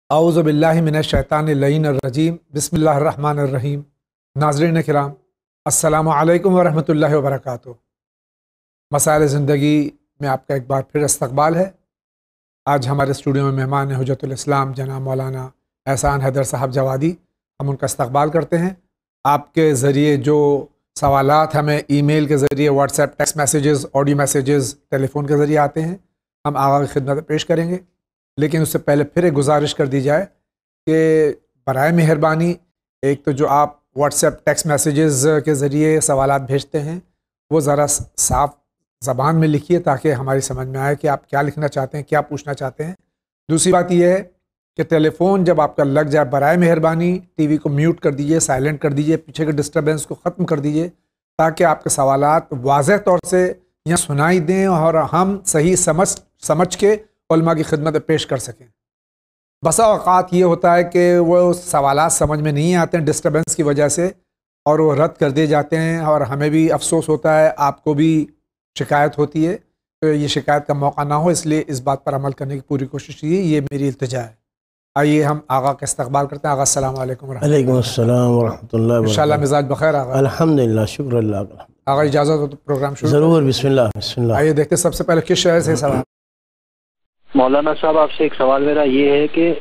اعوذ باللہ من الشیطان اللعین الرجیم بسم اللہ الرحمن الرحیم۔ ناظرین کرام، السلام علیکم ورحمۃ اللہ وبرکاتہ۔ مسائل زندگی میں آپ کا ایک بار پھر استقبال ہے۔ آج ہمارے اسٹوڈیو میں مہمان ہیں حجت الاسلام جناب مولانا احسان حیدر صاحب جوادی۔ ہم ان کا استقبال کرتے ہیں۔ آپ کے ذریعے جو سوالات ہمیں ای میل کے ذریعے، WhatsApp, text messages, audio messages, telephone کے ذریعے آتے ہیں، ہم آغا کی خدمت پیش کریں گے۔ لیکن اس سے پہلے پھر ایک گزارش کر دی جائے کہ برائے مہربانی ایک تو جو آپ واٹس ایپ ٹیکسٹ میسیجز کے ذریعے سوالات بھیجتے ہیں وہ ذرا صاف زبان میں لکھیے تاکہ ہماری سمجھ میں آئے کہ آپ کیا لکھنا چاہتے ہیں، کیا پوچھنا چاہتے ہیں۔ دوسری بات یہ ہے کہ ٹیلی فون جب آپ کا لگ جائے، برائے مہربانی ٹی وی کو میوٹ کر دیجیے، سائلنٹ کر دیجیے، پیچھے کے ڈسٹربینس کو ختم کر دیجیے تاکہ آپ کے سوالات واضح طور سے یہاں سنائی دیں اور ہم صحیح سمجھ کے علماء کی خدمت پیش کر سکیں۔ بسا اوقات یہ ہوتا ہے کہ وہ سوالات سمجھ میں نہیں آتے ہیں ڈسٹربنس کی وجہ سے، اور وہ رد کر دیے جاتے ہیں، اور ہمیں بھی افسوس ہوتا ہے، آپ کو بھی شکایت ہوتی ہے۔ تو یہ شکایت کا موقع نہ ہو، اس لیے اس بات پر عمل کرنے کی پوری کوشش کی، یہ میری التجا ہے۔ آئیے ہم آغا کا استقبال کرتے ہیں۔ آغا السلام علیکم ورحمۃ اللہ۔ وعلیکم السلام ورحمۃ اللہ وبرکاتہ۔ انشاءاللہ مزاج بخیر آغا؟ الحمدللہ، شکر اللہ کا۔ آغا اجازت ہو تو پروگرام شروع ضرور، بسم اللہ بسم اللہ۔ آئیے دیکھتے سب سے پہلے کس شہر سے سوال۔ مولانا صاحب، آپ سے ایک سوال میرا یہ ہے کہ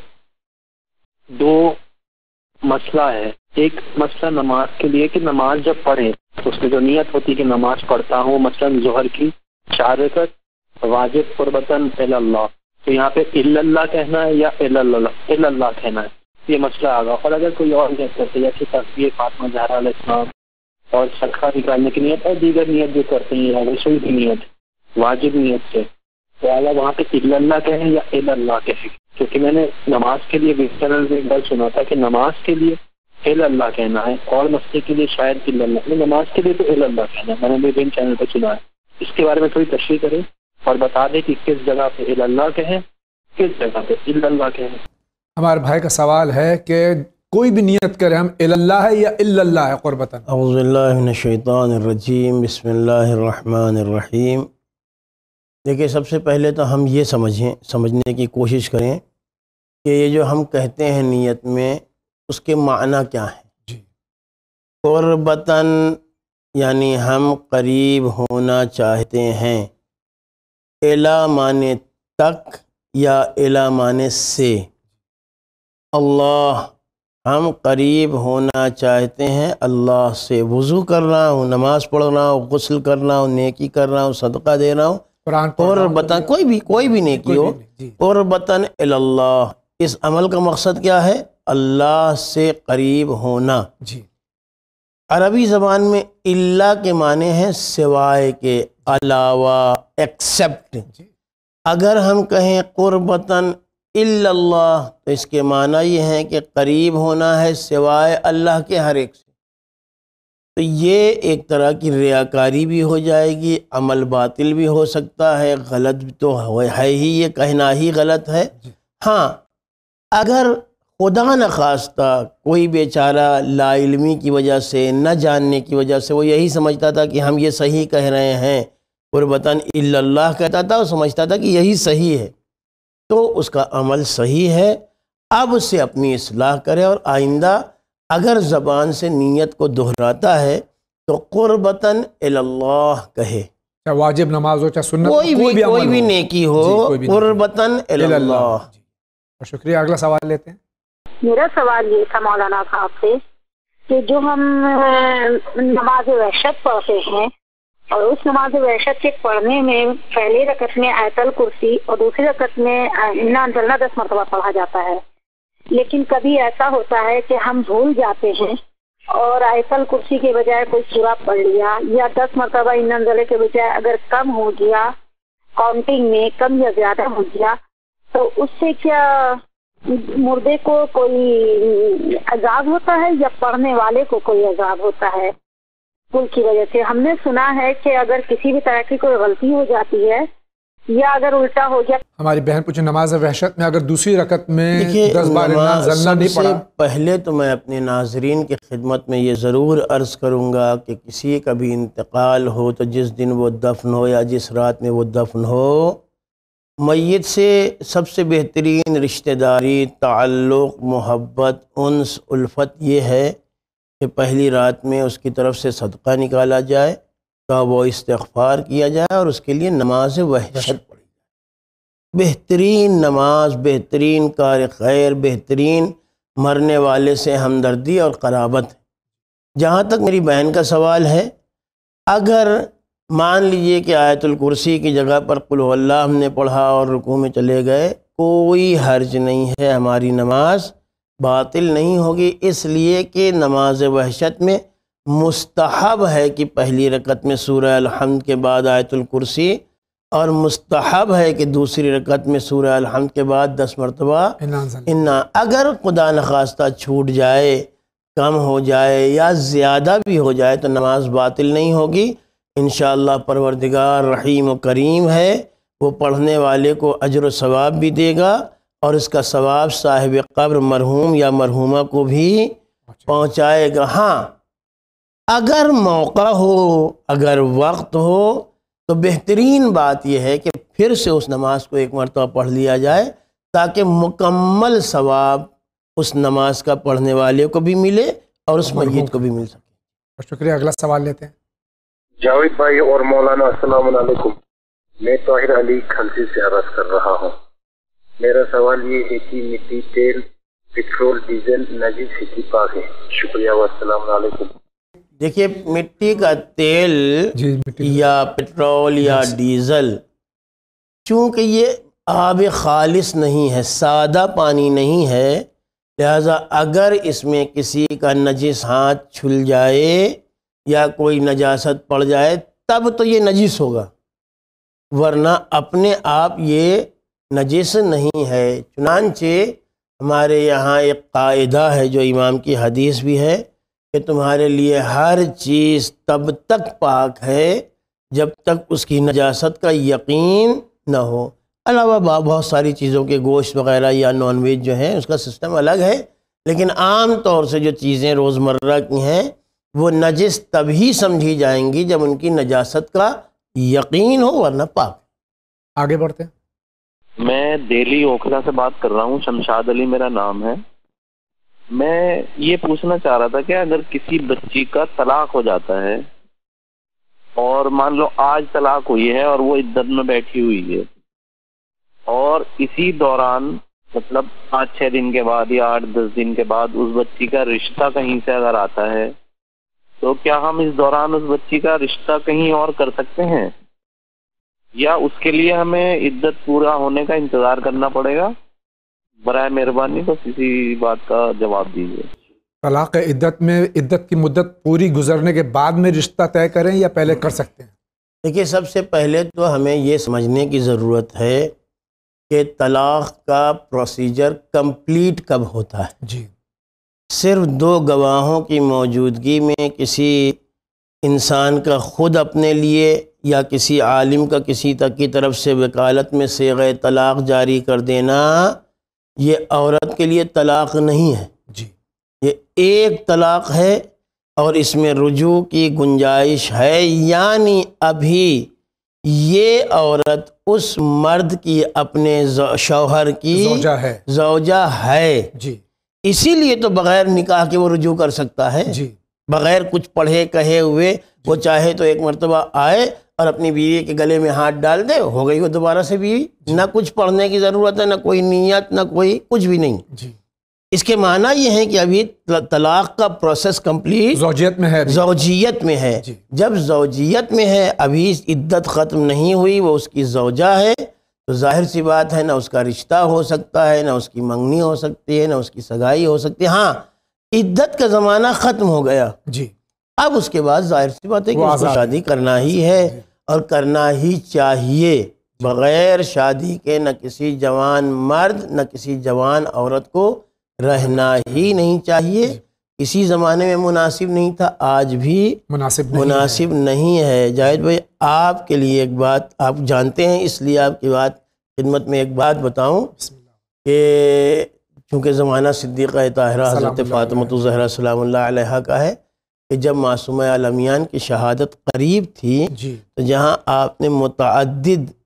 دو مسئلہ ہے۔ ایک مسئلہ نماز کے لیے کہ نماز جب پڑھیں تو اس میں جو نیت ہوتی ہے کہ نماز پڑھتا ہوں، مثلا ظہر کی 4 رکعت واجب قربتاً اللہ، تو یہاں پہ اللہ کہنا ہے یا اللہ کہنا ہے، یہ مسئلہ آگا۔ اور اگر کوئی اور نیت کرتے جیسے تصویر فاطمہ زہرا علیہ السلام اور صدقہ نکالنے کی نیت اور دیگر نیت جو کرتے ہیں یا رسول کی نیت واجب نیت سے، تو اعلیٰ وہاں پہ اللہ کہیں یا اللہ کہیں؟ کیونکہ میں نے نماز کے لیے چینل میں ایک بار سنا تھا کہ نماز کے لیے اللہ کہنا ہے اور مسئلے کے لیے شاید اللہ، نماز کے لیے تو اللہ کہنا ہے، میں نے بھی چینل پہ سنا ہے۔ اس کے بارے میں تھوڑی تشریح کریں اور بتا دیں کہ کس جگہ پہ اللہ کہیں، کس جگہ پہ اللہ کہیں۔ ہمارے بھائی کا سوال ہے کہ کوئی بھی نیت کرے، ہم اللہ ہے یا اللہ ہے قربتاً؟ اعوذ باللہ من الشیطان الرجیم، بسم اللہ الرحمن الرحیم۔ دیکھیں، سب سے پہلے تو ہم یہ سمجھنے کی کوشش کریں کہ یہ جو ہم کہتے ہیں نیت میں، اس کے معنی کیا ہیں۔ جی، قربتاً یعنی ہم قریب ہونا چاہتے ہیں، الا مانے تک یا الا مانے سے۔ اللہ، ہم قریب ہونا چاہتے ہیں اللہ سے، وضو کر رہا ہوں، نماز پڑھ رہا ہوں، غسل کر رہا ہوں، نیکی کر رہا ہوں، صدقہ دے رہا ہوں، قربتاً کوئی بھی نیکی ہو، قربتاً اللہ، اس عمل کا مقصد کیا ہے؟ اللہ سے قریب ہونا۔ جی، عربی زبان میں اللہ کے معنی ہیں سوائے کے، علاوہ، ایکسیپٹ۔ اگر ہم کہیں قربتاً الا اللہ تو اس کے معنی یہ ہیں کہ قریب ہونا ہے سوائے اللہ کے ہر ایک سے۔ تو یہ ایک طرح کی ریاکاری بھی ہو جائے گی، عمل باطل بھی ہو سکتا ہے، غلط تو ہے ہی، یہ کہنا ہی غلط ہے۔ ہاں، اگر خدا نخواستہ کوئی بیچارہ لا علمی کی وجہ سے، نہ جاننے کی وجہ سے، وہ یہی سمجھتا تھا کہ ہم یہ صحیح کہہ رہے ہیں، قربتاً الا اللہ کہتا تھا اور سمجھتا تھا کہ یہی صحیح ہے، تو اس کا عمل صحیح ہے۔ اب سے اپنی اصلاح کرے اور آئندہ اگر زبان سے نیت کو دہراتا ہے تو قربتاً اللہ کہے، چاہے واجب نماز ہو، چاہے سنت، کوئی بھی نیکی ہو، قربتاً اللہ۔ شکریہ۔ اگلا سوال لیتے ہیں۔ میرا سوال یہ تھا مولانا صاحب سے کہ جو ہم نماز وحشت پڑھتے ہیں اور اس نماز وحشت کے پڑھنے میں پہلی رکعت میں آیت الکرسی اور دوسری رکعت میں انا انزلنا 10 مرتبہ پڑھا جاتا ہے، لیکن کبھی ایسا ہوتا ہے کہ ہم بھول جاتے ہیں اور آیت الکرسی کے بجائے کوئی سورہ پڑھ لیا، یا 10 مرتبہ انا انزلنا کے بجائے اگر کم ہو گیا، کاؤنٹنگ میں کم یا زیادہ ہو گیا، تو اس سے کیا مردے کو کوئی عذاب ہوتا ہے یا پڑھنے والے کو کوئی عذاب ہوتا ہے بھول کی وجہ سے؟ ہم نے سنا ہے کہ اگر کسی بھی طرح کی کوئی غلطی ہو جاتی ہے یا اگر الٹا ہو گیا۔ ہماری بہن پوچھے نماز وحشت میں اگر دوسری رکعت میں 10 بار زلنا نہیں پڑا۔ پہلے تو میں اپنے ناظرین کی خدمت میں یہ ضرور عرض کروں گا کہ کسی کا بھی انتقال ہو تو جس دن وہ دفن ہو یا جس رات میں وہ دفن ہو، میت سے سب سے بہترین رشتہ داری، تعلق، محبت، انس، الفت یہ ہے کہ پہلی رات میں اس کی طرف سے صدقہ نکالا جائے، توبہ و استغفار کیا جائے اور اس کے لیے نماز وحشت پڑھی جائے۔ بہترین نماز، بہترین کار خیر، بہترین مرنے والے سے ہمدردی اور قرابت۔ جہاں تک میری بہن کا سوال ہے، اگر مان لیجئے کہ آیت الکرسی کی جگہ پر قل هو اللہ ہم نے پڑھا اور رکوع میں چلے گئے، کوئی حرج نہیں ہے، ہماری نماز باطل نہیں ہوگی، اس لیے کہ نماز وحشت میں مستحب ہے کہ پہلی رکعت میں سورہ الحمد کے بعد آیت الکرسی، اور مستحب ہے کہ دوسری رکعت میں سورہ الحمد کے بعد 10 مرتبہ انا۔ اگر خدا نخواستہ چھوٹ جائے، کم ہو جائے یا زیادہ بھی ہو جائے تو نماز باطل نہیں ہوگی۔ انشاءاللہ پروردگار رحیم و کریم ہے، وہ پڑھنے والے کو اجر و ثواب بھی دے گا اور اس کا ثواب صاحب قبر مرحوم یا مرحومہ کو بھی پہنچائے گا۔ ہاں، اگر موقع ہو، اگر وقت ہو تو بہترین بات یہ ہے کہ پھر سے اس نماز کو ایک مرتبہ پڑھ لیا جائے تاکہ مکمل ثواب اس نماز کا پڑھنے والے کو بھی ملے اور اس میت کو بھی مل سکے۔ شکریہ۔ اگلا سوال لیتے ہیں۔ جاوید بھائی اور مولانا السلام علیکم، میں طاہر علی کھنسی سے عرض کر رہا ہوں۔ میرا سوال یہ ہے کہ مٹی، تیل، پٹرول، ڈیزل نجس ہے کہ پاک ہے؟ شکریہ والسلام علیکم۔ دیکھیے، مٹی کا تیل یا پٹرول یا ڈیزل، چونکہ یہ آب خالص نہیں ہے، سادہ پانی نہیں ہے، لہذا اگر اس میں کسی کا نجس ہاتھ چھل جائے یا کوئی نجاست پڑ جائے تب تو یہ نجس ہوگا، ورنہ اپنے آپ یہ نجس نہیں ہے۔ چنانچہ ہمارے یہاں ایک قاعدہ ہے جو امام کی حدیث بھی ہے کہ تمہارے لیے ہر چیز تب تک پاک ہے جب تک اس کی نجاست کا یقین نہ ہو۔ علاوہ بہت ساری چیزوں کے گوشت وغیرہ یا نان ویج جو ہیں اس کا سسٹم الگ ہے، لیکن عام طور سے جو چیزیں روزمرہ کی ہیں وہ نجس تبھی سمجھی جائیں گی جب ان کی نجاست کا یقین ہو، ورنہ پاک۔ آگے بڑھتے ہیں۔ میں دہلی اوکھلا سے بات کر رہا ہوں، شمشاد علی میرا نام ہے۔ میں یہ پوچھنا چاہ رہا تھا کہ اگر کسی بچی کا طلاق ہو جاتا ہے اور مان لو آج طلاق ہوئی ہے اور وہ عدت میں بیٹھی ہوئی ہے، اور اسی دوران مطلب 5-6 دن کے بعد یا 8-10 دن کے بعد اس بچی کا رشتہ کہیں سے اگر آتا ہے تو کیا ہم اس دوران اس بچی کا رشتہ کہیں اور کر سکتے ہیں یا اس کے لیے ہمیں عدت پورا ہونے کا انتظار کرنا پڑے گا؟ برائے مہربانی بس اسی بات کا جواب دیجیے۔ طلاق عدت میں عدت کی مدت پوری گزرنے کے بعد میں رشتہ طے کریں یا پہلے کر سکتے ہیں؟ دیکھیے، سب سے پہلے تو ہمیں یہ سمجھنے کی ضرورت ہے کہ طلاق کا پروسیجر کمپلیٹ کب ہوتا ہے۔ جی، صرف 2 گواہوں کی موجودگی میں کسی انسان کا خود اپنے لیے یا کسی عالم کا کسی تک کی طرف سے وکالت میں صیغہ طلاق جاری کر دینا، یہ عورت کے لیے طلاق نہیں ہے۔ جی، یہ ایک طلاق ہے اور اس میں رجوع کی گنجائش ہے، یعنی ابھی یہ عورت اس مرد کی اپنے شوہر کی زوجہ ہے۔ جی، اسی لیے تو بغیر نکاح کے وہ رجوع کر سکتا ہے۔ جی، بغیر کچھ پڑھے کہے ہوئے وہ چاہے تو ایک مرتبہ آئے اور اپنی بیوی کے گلے میں ہاتھ ڈال دے، ہو گئی وہ دوبارہ سے بیوی۔ نہ کچھ پڑھنے کی ضرورت ہے، نہ کوئی نیت، نہ کوئی کچھ بھی نہیں۔ جی، اس کے معنی یہ ہے کہ ابھی طلاق کا پروسیس کمپلیٹ زوجیت میں ہے۔ زوجیت میں ہے۔ جی، جب زوجیت میں ہے، ابھی عدت ختم نہیں ہوئی، وہ اس کی زوجہ ہے، تو ظاہر سی بات ہے نہ اس کا رشتہ ہو سکتا ہے، نہ اس کی منگنی ہو سکتی ہے، نہ اس کی سگائی ہو سکتی ہے۔ ہاں، عدت کا زمانہ ختم ہو گیا، جی، اب اس کے بعد ظاہر سی بات ہے کہ وہ اس کو آزاد شادی کرنا ہی ہے اور کرنا ہی چاہیے۔ بغیر شادی کے نہ کسی جوان مرد نہ کسی جوان عورت کو رہنا ہی نہیں چاہیے۔ اسی زمانے میں مناسب نہیں تھا، آج بھی مناسب نہیں ہے۔ جاوید بھائی، آپ کے لیے ایک بات آپ جانتے ہیں، اس لیے آپ کی بات خدمت میں ایک بات بتاؤں کہ چونکہ زمانہ صدیقہ طاہرہ حضرت فاطمہ الزہرا سلام اللہ علیہا کا ہے کہ جب معصومہ عالمیان کی شہادت قریب تھی تو جہاں آپ نے متعدد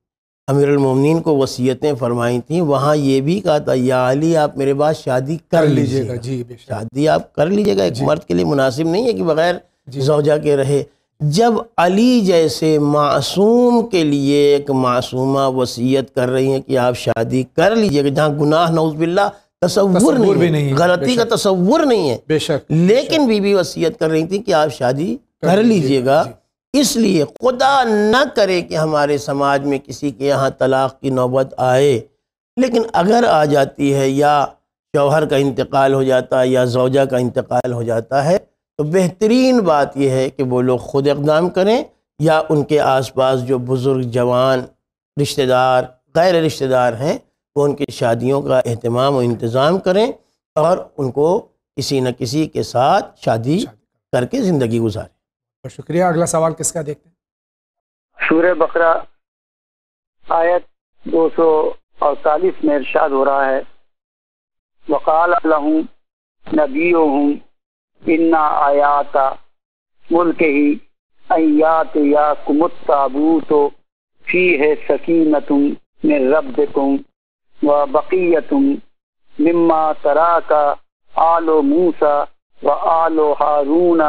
امیر المومنین کو وصیتیں فرمائی تھیں، وہاں یہ بھی کہا تھا یا علی آپ میرے بعد شادی کر لیجئے گا. جی بے شک. شادی آپ کر لیجئے گا، ایک مرد کے لیے مناسب نہیں ہے کہ بغیر جی. زوجہ کے رہے. جب علی جیسے معصوم کے لیے ایک معصومہ وصیت کر رہی ہیں کہ آپ شادی کر لیجئے گا، جہاں گناہ نعوذ باللہ تصور نہیں ہے، غلطی کا تصور نہیں ہے، بے شک، لیکن بی بی وصیت کر رہی تھی کہ آپ شادی کر لیجئے گا. اس لیے خدا نہ کرے کہ ہمارے سماج میں کسی کے یہاں طلاق کی نوبت آئے، لیکن اگر آ جاتی ہے یا شوہر کا انتقال ہو جاتا ہے یا زوجہ کا انتقال ہو جاتا ہے، تو بہترین بات یہ ہے کہ وہ لوگ خود اقدام کریں یا ان کے آس پاس جو بزرگ جوان رشتہ دار غیر رشتہ دار ہیں وہ ان کی شادیوں کا اہتمام و انتظام کریں اور ان کو کسی نہ کسی کے ساتھ شادی کر کے زندگی گزاریں. بہت شکریہ. اگلا سوال کس کا دیکھتے ہیں؟ سورہ بقرہ آیت 248 میں ارشاد ہو رہا ہے وقال لهم نبیهم ان آیات ملکہ ان یاتیاکم التابوت فیہ سکینۃ من ربکم وبقیۃ مما ترک آل موسیٰ وآل ہارون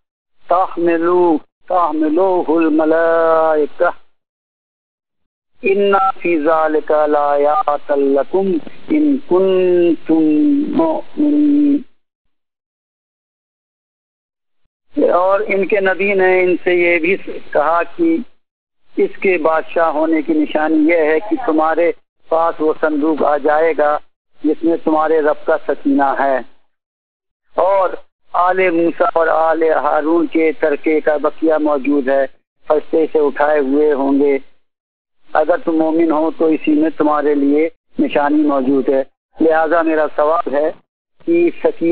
تحملوه الملائکہ ان فی ذلک لآیات لکم ان کنتم مؤمنین. اور ان کے نبی نے ان سے یہ بھی کہا کہ اس کے بادشاہ ہونے کی نشانی یہ ہے کہ تمہارے پاس وہ صندوق آ جائے گا جس میں تمہارے رب کا سکینہ ہے اور آل موسیٰ اور آل ہارون کے ترکے کا بقیہ موجود ہے، فرشتے سے اٹھائے ہوئے ہوں گے. اگر تم مومن ہو تو اسی میں تمہارے لیے نشانی موجود ہے. لہذا میرا سوال ہے کہ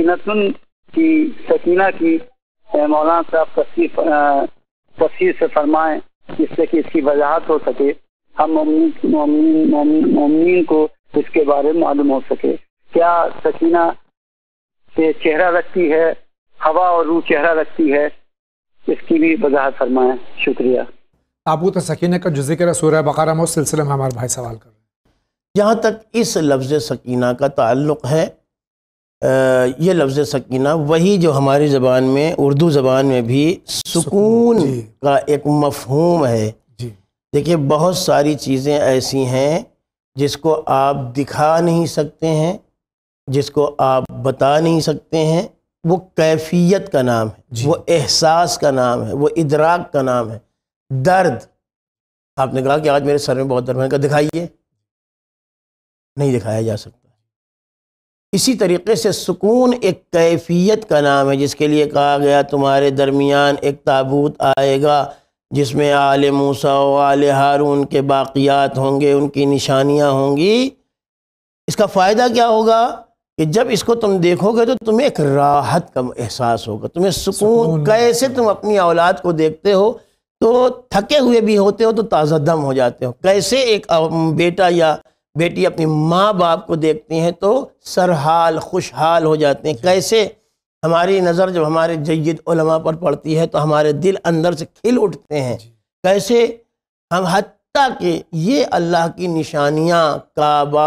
سکینہ کی مولانا صاحب تفصیل سے فرمائیں جس سے کہ اس کی وضاحت ہو سکے، ہم مومنین کو اس کے بارے میں معلوم ہو سکے. کیا سکینہ سے چہرہ رکھتی ہے، ہوا اور روح چہرہ رکھتی ہے؟ اس کی بھی وضاحت فرمائیں. شکریہ. تابوت سکینہ کا جو ذکر ہے سورہ بقرہ میں، اس سلسلے میں ہمارے بھائی سوال کر رہے ہیں. جہاں تک اس لفظ سکینہ کا تعلق ہے، یہ لفظ سکینہ وہی جو ہماری زبان میں اردو زبان میں بھی سکون کا ایک مفہوم ہے. دیکھیے بہت ساری چیزیں ایسی ہیں جس کو آپ دکھا نہیں سکتے ہیں، جس کو آپ بتا نہیں سکتے ہیں، وہ کیفیت کا نام ہے، وہ احساس کا نام ہے، وہ ادراک کا نام ہے. درد، آپ نے کہا کہ آج میرے سر میں بہت درد ہے، دکھائیے، نہیں دکھایا جا سکتا. اسی طریقے سے سکون ایک کیفیت کا نام ہے جس کے لیے کہا گیا تمہارے درمیان ایک تابوت آئے گا جس میں آل موسیٰ و آل ہارون کے باقیات ہوں گے، ان کی نشانیاں ہوں گی. اس کا فائدہ کیا ہوگا کہ جب اس کو تم دیکھو گے تو تمہیں ایک راحت کا احساس ہوگا، تمہیں سکون. کیسے تم اپنی اولاد کو دیکھتے ہو تو تھکے ہوئے بھی ہوتے ہو تو تازہ دم ہو جاتے ہو، کیسے ایک بیٹا یا بیٹی اپنی ماں باپ کو دیکھتی ہیں تو سرحال خوشحال ہو جاتے ہیں. کیسے ہماری نظر جب ہمارے جید علماء پر پڑتی ہے تو ہمارے دل اندر سے کھل اٹھتے ہیں. کیسے ہم حتیٰ کہ یہ اللہ کی نشانیاں کعبہ،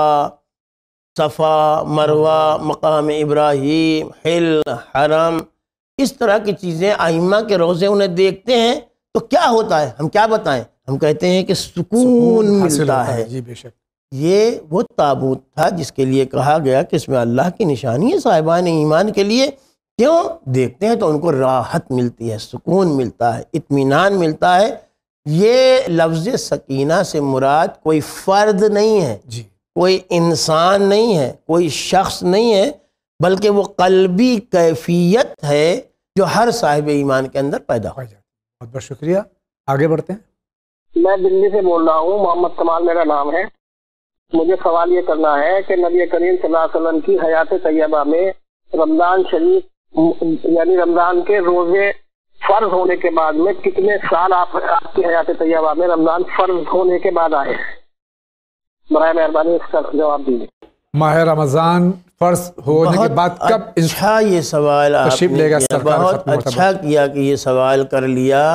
صفا، مروہ، مقام ابراہیم، حل، حرم، اس طرح کی چیزیں ائمہ کے روضے انہیں دیکھتے ہیں تو کیا ہوتا ہے؟ ہم کیا بتائیں؟ ہم کہتے ہیں کہ سکون ملتا ہے. جی بے شک. یہ وہ تابوت تھا جس کے لیے کہا گیا کہ اس میں اللہ کی نشانی ہے صاحبان ایمان کے لیے. کیوں؟ دیکھتے ہیں تو ان کو راحت ملتی ہے، سکون ملتا ہے، اطمینان ملتا ہے. یہ لفظ سکینہ سے مراد کوئی فرد نہیں ہے، کوئی انسان نہیں ہے، کوئی شخص نہیں ہے، بلکہ وہ قلبی کیفیت ہے جو ہر صاحب ایمان کے اندر پیدا ہو. بہت بہت شکریہ. آگے بڑھتے ہیں. میں دلی سے بول رہا ہوں، محمد کمال میرا نام ہے. مجھے سوال یہ کرنا ہے کہ نبی کریم صلی اللہ علیہ وسلم کی حیات طیبہ میں رمضان شریف یعنی رمضان کے روزے فرض ہونے کے بعد میں کتنے سال آپ کی حیات طیبہ میں رمضان فرض ہونے کے بعد آئے؟ برائے مہربانی اس کا جواب دیجیے. ماہ رمضان فرض ہونے کے بعد کب اچھا یہ سوال آپ نے کیا، بہت اچھا کیا کہ یہ سوال کر لیا.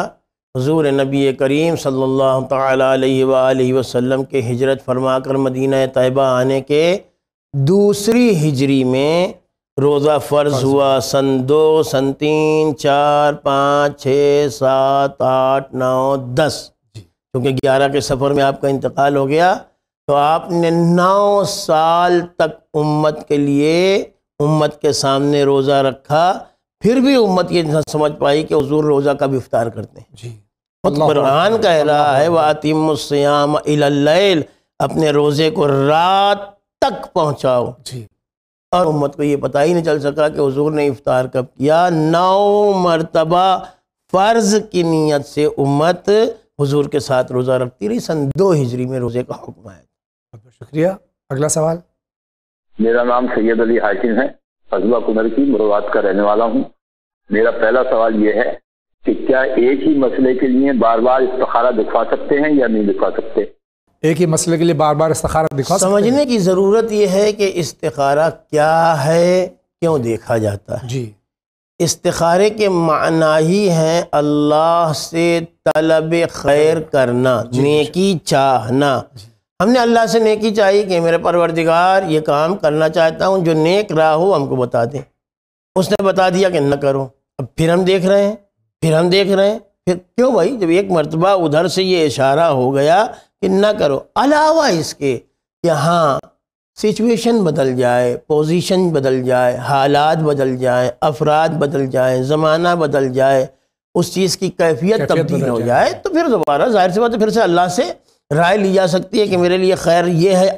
حضور نبی کریم صلی اللہ تعالیٰ علیہ وآلہ وسلم کے ہجرت فرما کر مدینہ طیبہ آنے کے دوسری ہجری میں روزہ فرض ہوا، سن 2 سن 3 4 5 6 7 8 9 10، کیونکہ 11 کے سفر میں آپ کا انتقال ہو گیا، تو آپ نے 9 سال تک امت کے لیے امت کے سامنے روزہ رکھا، پھر بھی امت یہ نہ سمجھ پائی کہ حضور روزہ کب افطار کرتے ہیں۔ جی خود قرآن کہہ رہا ہے وَأَتِمُّ الصِّيَامَ إِلَى اللَّيْلِ، اپنے روزے کو رات تک پہنچاؤ، جی، اور امت کو یہ پتہ ہی نہیں چل سکا کہ حضور نے افطار کب کیا۔ 9 مرتبہ فرض کی نیت سے امت حضور کے ساتھ روزہ رکھتی رہی، سن 2 ہجری میں روزے کا حکم آیا۔ بہت بہت شکریہ۔ اگلا سوال۔ میرا نام سید علی حاشم ہے، قصبہ کنر کی مروات کا رہنے والا ہوں۔ میرا پہلا سوال یہ ہے کہ کیا ایک ہی مسئلے کے لیے بار بار استخارہ دکھوا سکتے ہیں یا نہیں دکھوا سکتے؟ ایک ہی مسئلے کے لیے بار بار استخارہ دکھا سکتے ہیں؟ سمجھنے کی ضرورت یہ ہے کہ استخارہ کیا ہے، کیوں دیکھا جاتا ہے۔ جی، استخارے کے معنی ہی ہیں اللہ سے طلب خیر کرنا، نیکی چاہنا۔ ہم نے اللہ سے نیکی چاہی کہ میرے پروردگار یہ کام کرنا چاہتا ہوں، جو نیک راہ ہو ہم کو بتا دیں۔ اس نے بتا دیا کہ نہ کرو، اب پھر ہم دیکھ رہے ہیں، پھر کیوں بھائی؟ جب ایک مرتبہ ادھر سے یہ اشارہ ہو گیا کہ نہ کرو، علاوہ اس کے کہ ہاں سچویشن بدل جائے، پوزیشن بدل جائے، حالات بدل جائیں، افراد بدل جائیں، زمانہ بدل جائے، اس چیز کی کیفیت تبدیل ہو جائے، تو پھر دوبارہ ظاہر سی بات ہے پھر سے اللہ سے رائے لی جا سکتی ہے کہ میرے لیے خیر یہ ہے،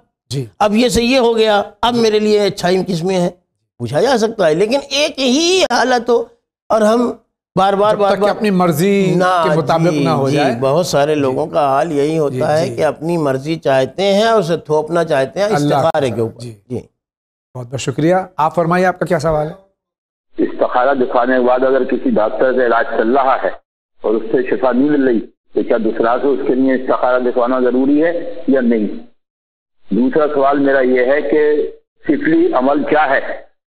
اب یہ سے یہ ہو گیا، اب میرے لیے اچھائی کس میں ہے، پوچھا جا سکتا ہے۔ لیکن ایک ہی حالت ہو اور ہم بار بار اپنی مرضی کے مطابق نہ ہو جائے۔ بہت سارے لوگوں کا حال یہی ہوتا ہے کہ اپنی مرضی چاہتے ہیں اور اسے تھوپنا چاہتے ہیں استخارے کے اوپر۔ جی بہت بہت شکریہ۔ آپ فرمائیے، آپ کا کیا سوال ہے؟ استخارہ دکھانے کے بعد اگر کسی ڈاکٹر کا علاج چل رہا ہے اور اس سے شفا نہیں مل رہی تو کیا دوسرا سے اس کے لیے استخارہ دکھوانا ضروری ہے یا نہیں؟ دوسرا سوال میرا یہ ہے کہ سفلی عمل کیا ہے؟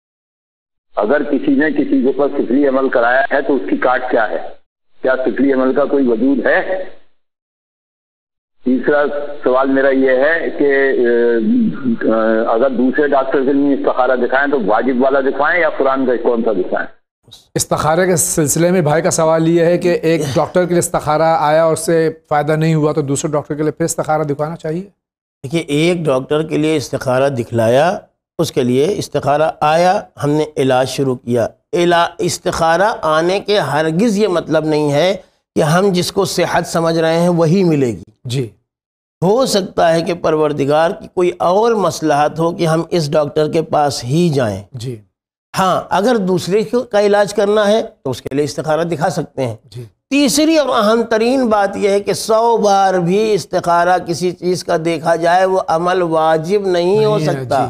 اگر کسی نے کسی کے اوپر سفلی عمل کرایا ہے تو اس کی کاٹ کیا ہے؟ کیا سفلی عمل کا کوئی وجود ہے؟ تیسرا سوال میرا یہ ہے کہ اگر دوسرے ڈاکٹر کے لیے استخارہ دکھائیں تو واجب والا دکھائیں یا قرآن کا کون سا دکھائیں؟ استخارے کے سلسلے میں بھائی کا سوال یہ ہے کہ ایک ڈاکٹر کے لیے استخارہ آیا اور اس سے فائدہ نہیں ہوا تو دوسرے ڈاکٹر کے لیے پھر استخارہ دکھانا چاہیے؟ دیکھیے، ایک ڈاکٹر کے لیے استخارہ دکھلایا، اس کے لیے استخارہ آیا، ہم نے علاج شروع کیا۔ استخارہ آنے کے ہرگز یہ مطلب نہیں ہے کہ ہم جس کو صحت سمجھ رہے ہیں وہی ملے گی۔ جی، ہو سکتا ہے کہ پروردگار کی کوئی اور مصلحت ہو کہ ہم اس ڈاکٹر کے پاس ہی جائیں۔ جی، ہاں، اگر دوسرے کا علاج کرنا ہے تو اس کے لیے استخارہ دکھا سکتے ہیں۔ جی، تیسری اور اہم ترین بات یہ ہے کہ 100 بار بھی استخارہ کسی چیز کا دیکھا جائے وہ عمل واجب نہیں ہو سکتا۔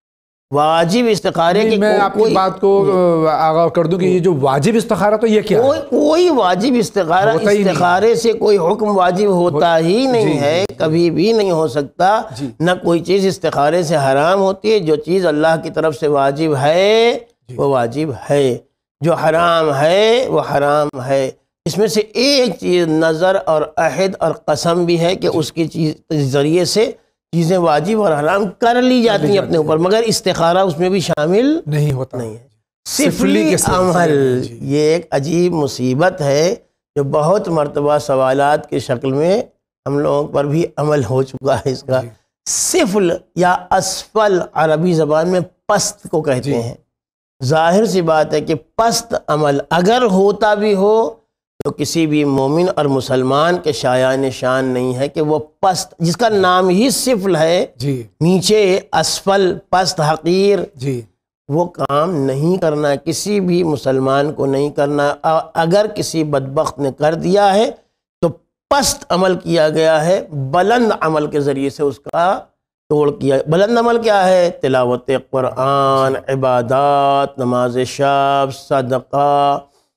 واجب استخارے کے میں آپ کی بات کو آغاز کر دوں کہ یہ جو واجب استخارہ تو یہ کیا ہے؟ کوئی واجب استخارے سے کوئی حکم واجب ہوتا ہی نہیں ہے، کبھی بھی نہیں ہو سکتا۔ نہ کوئی چیز استخارے سے حرام ہوتی ہے، جو چیز اللہ کی طرف سے واجب ہے وہ واجب ہے، جو حرام ہے وہ حرام ہے۔ اس میں سے ایک چیز نظر اور عہد اور قسم بھی ہے کہ اس کی چیز ذریعے سے چیزیں واجب اور حرام کر لی جاتی ہیں اپنے اوپر، مگر استخارہ اس میں بھی شامل نہیں ہوتا ہے۔ سفلی عمل یہ ایک عجیب مصیبت ہے جو بہت مرتبہ سوالات کی شکل میں ہم لوگوں پر بھی عمل ہو چکا ہے۔ اس کا سفل یا اسفل عربی زبان میں پست کو کہتے ہیں۔ ظاہر سی بات ہے کہ پست عمل اگر ہوتا بھی ہو تو کسی بھی مومن اور مسلمان کے شایان شان نہیں ہے کہ وہ پست، جس کا نام ہی سفل ہے، نیچے اسفل، پست، حقیر، وہ کام نہیں کرنا، کسی بھی مسلمان کو نہیں کرنا۔ اگر کسی بدبخت نے کر دیا ہے تو پست عمل کیا گیا ہے، بلند عمل کے ذریعے سے اس کا توڑ کیا۔ بلند عمل کیا ہے؟ تلاوت قرآن، عبادات، نماز شب، صدقہ،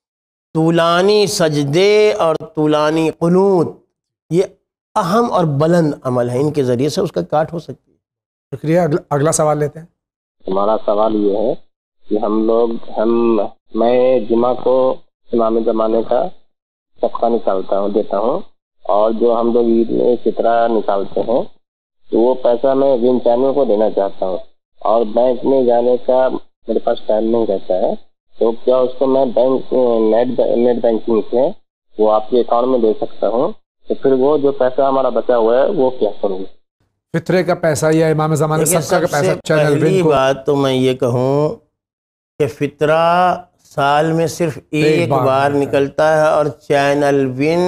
طولانی سجدے اور طولانی قنوت، یہ اہم اور بلند عمل ہے، ان کے ذریعے سے اس کا کاٹ ہو سکتی ہے۔ شکریہ۔ اگلا سوال لیتے ہیں۔ ہمارا سوال یہ ہے کہ میں جمعہ کو امام زمانے کا صدقہ دیتا ہوں، اور جو ہم لوگ عید میں فطرہ نکالتے ہیں تو وہ پیسہ میں ون چینل کو دینا چاہتا ہوں، اور بینک میں جانے کا میرے پاس ٹائم نہیں رہتا ہے، تو کیا اس کو میں بینک نیٹ بینکنگ سے وہ آپ کے اکاؤنٹ میں دے سکتا ہوں؟ تو پھر وہ جو پیسہ ہمارا بچا ہوا ہے وہ کیا کروں؟ فطرے کا پیسہ یا امام زمانہ صدقہ کا پیسہ چینل ون پہلی کو؟ بات تو میں یہ کہوں کہ فطرہ سال میں صرف ایک بار نکلتا ہے، اور چینل ون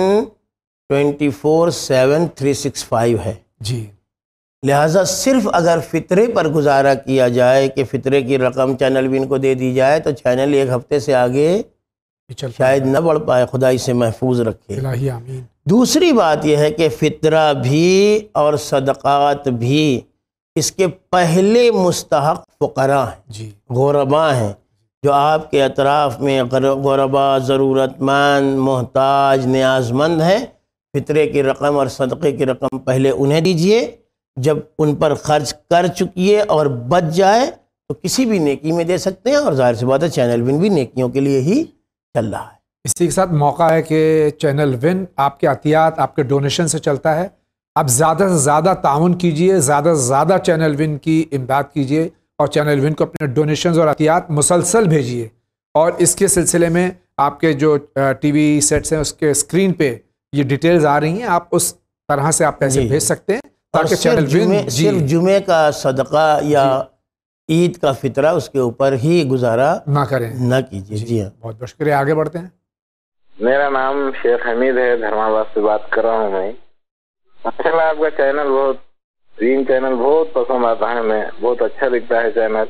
24/7 365 ہے، جی، لہٰذا صرف اگر فطرے پر گزارا کیا جائے کہ فطرے کی رقم چینل ون کو دے دی جائے تو چینل ایک ہفتے سے آگے شاید نہ بڑھ پائے، خدا اسے محفوظ رکھے۔ الہی آمین۔ دوسری بات یہ ہے کہ فطرہ بھی اور صدقات بھی اس کے پہلے مستحق فقراء ہیں، جی، غرباء ہیں، جو آپ کے اطراف میں غرباء، ضرورت مند، محتاج، نیاز مند ہیں۔ فطرے کی رقم اور صدقے کی رقم پہلے انہیں دیجئے، جب ان پر خرچ کر چکیے اور بچ جائے تو کسی بھی نیکی میں دے سکتے ہیں، اور ظاہر سی بات ہے چینل ون بھی نیکیوں کے لیے ہی چل رہا ہے۔ اسی کے ساتھ موقع ہے کہ چینل ون آپ کے عطیات، آپ کے ڈونیشن سے چلتا ہے، آپ زیادہ سے زیادہ تعاون کیجئے، زیادہ سے زیادہ چینل ون کی امداد کیجئے، اور چینل ون کو اپنے ڈونیشنز اور عطیات مسلسل بھیجیے۔ اور اس کے سلسلے میں آپ کے جو ٹی وی سیٹس ہیں اس کے اسکرین پہ یہ ڈیٹیلز آ رہی ہیں، آپ اس طرح سے آپ پیسے بھیج سکتے ہیں تاکہ چینل ون صرف جمعے کا صدقہ یا عید کا فطرہ اس کے اوپر ہی گزارا نہ کریں، نہ کیجیے۔ جی ہاں، بہت بہت شکریہ، آگے بڑھتے ہیں۔ میرا نام شیخ حمید ہے، دھرم آباد سے بات کر رہا ہوں میں۔ ماشاءاللہ آپ کا چینل دین چینل بہت پسند آتا ہے، میں بہت اچھا دکھتا ہے چینل،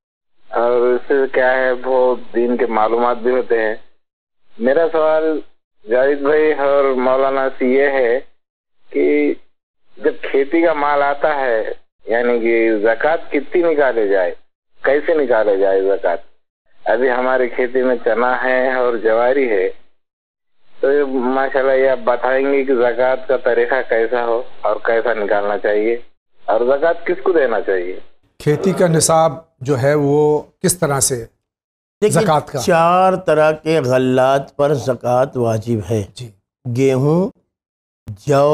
اور اس سے کیا ہے بہت دین کے معلومات بھی ہوتے ہیں۔ میرا سوال جاوید بھائی اور مولانا سے یہ ہے کہ جب کھیتی کا مال آتا ہے یعنی کہ زکوٰۃ کتنی نکالے جائے، کیسے نکالے جائے زکوٰۃ؟ ابھی ہماری کھیتی میں چنا ہے اور جواری ہے، تو ماشاءاللہ یہ آپ بتائیں گے کہ زکوٰۃ کا طریقہ کیسا ہو اور کیسا نکالنا چاہیے، اور زکوٰۃ کس کو دینا چاہیے؟ کھیتی کا نصاب جو ہے وہ کس طرح سے زکوٰۃ کا؟ 4 طرح کے غلات پر زکوٰۃ واجب ہے، جی، گیہوں، جو،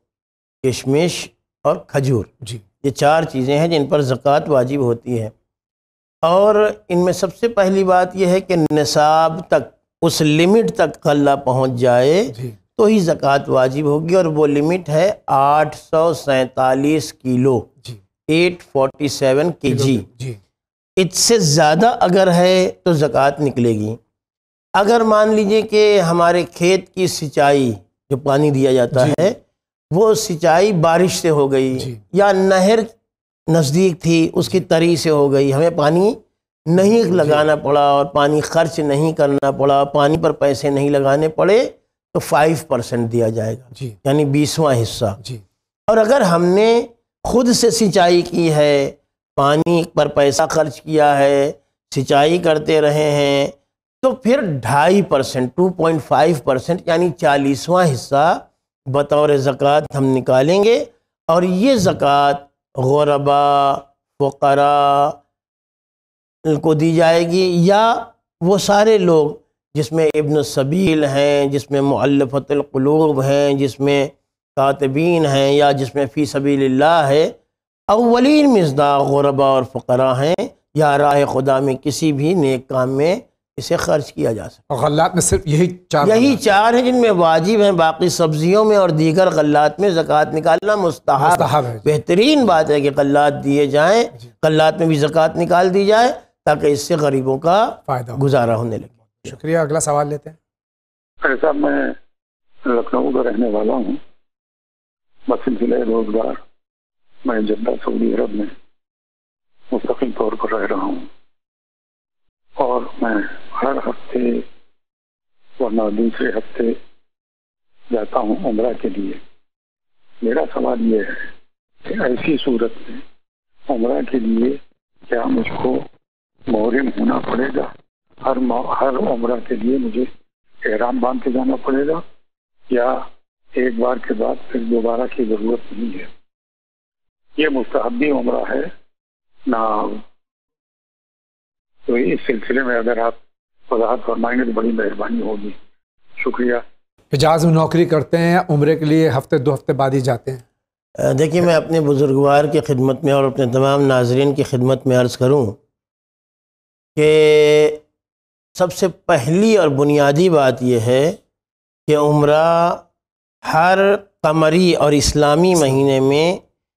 کشمش اور کھجور۔ جی، یہ 4 چیزیں ہیں جن پر زکوٰۃ واجب ہوتی ہے، اور ان میں سب سے پہلی بات یہ ہے کہ نصاب تک، اس لمٹ تک غلہ پہنچ جائے جی، تو ہی زکوٰۃ واجب ہوگی، اور وہ لمٹ ہے 847 کلو، جی، 847 kg۔ جی، اس سے زیادہ اگر ہے تو زکوٰۃ نکلے گی۔ اگر مان لیجئے کہ ہمارے کھیت کی سینچائی جو پانی دیا جاتا ہے وہ سینچائی بارش سے ہو گئی، یا نہر نزدیک تھی اس کی تری سے ہو گئی، ہمیں پانی نہیں لگانا پڑا اور پانی خرچ نہیں کرنا پڑا، پانی پر پیسے نہیں لگانے پڑے، تو 5% دیا جائے گا، جی، یعنی 20واں حصہ۔ جی، اور اگر ہم نے خود سے سینچائی کی ہے، پانی پر پیسہ خرچ کیا ہے، سینچائی کرتے رہے ہیں، تو پھر 2.5%، 2.5% یعنی 40واں حصہ بطور زکوٰۃ ہم نکالیں گے، اور یہ زکوٰۃ غرباء، فقراء کو دی جائے گی، یا وہ سارے لوگ جس میں ابن السبیل ہیں، جس میں مؤلفۃ القلوب ہیں، جس میں کاتبین ہیں، یا جس میں فی سبیل اللہ ہے، اولین مصداق غرباء اور فقراء ہیں، یا راہ خدا میں کسی بھی نیک کام میں اسے خرچ کیا جا سکتا ہے۔ اور غلات میں صرف یہی 4 ہیں جن میں واجب ہیں، باقی سبزیوں میں اور دیگر غلات میں زکوٰۃ نکالنا مستحب ہے۔ بہترین بات ہے کہ غلات دیے جائیں، غلات میں بھی زکوٰۃ نکال دی جائے تاکہ اس سے غریبوں کا فائدہ گزارا ہونے لگے۔ شکریہ، اگلا سوال لیتے ہیں۔ صاحب میں لکھنؤ کا رہنے والا ہوں، بسلسلہ روزگار میں جدہ سعودی عرب میں مستقل طور پر رہ رہا ہوں، اور میں ہر ہفتے ورنہ دوسرے ہفتے جاتا ہوں عمرہ کے لیے۔ میرا سوال یہ ہے کہ ایسی صورت میں عمرہ کے لیے کیا مجھ کو محرم ہونا پڑے گا؟ ہر عمرہ کے لیے مجھے احرام باندھ کے جانا پڑے گا، یا ایک بار کے بعد پھر دوبارہ کی ضرورت نہیں ہے؟ یہ مستحبی عمرہ ہے نہ؟ تو اس سلسلے میں اگر آپ وضاحت فرمائیں گے تو بڑی مہربانی ہوگی، شکریہ۔ حجاز میں نوکری کرتے ہیں، عمرے کے لیے ہفتے 2 ہفتے بعد ہی جاتے ہیں؟ دیکھیے میں اپنے بزرگوار کی خدمت میں اور اپنے تمام ناظرین کی خدمت میں عرض کروں کہ سب سے پہلی اور بنیادی بات یہ ہے کہ عمرہ ہر قمری اور اسلامی مہینے میں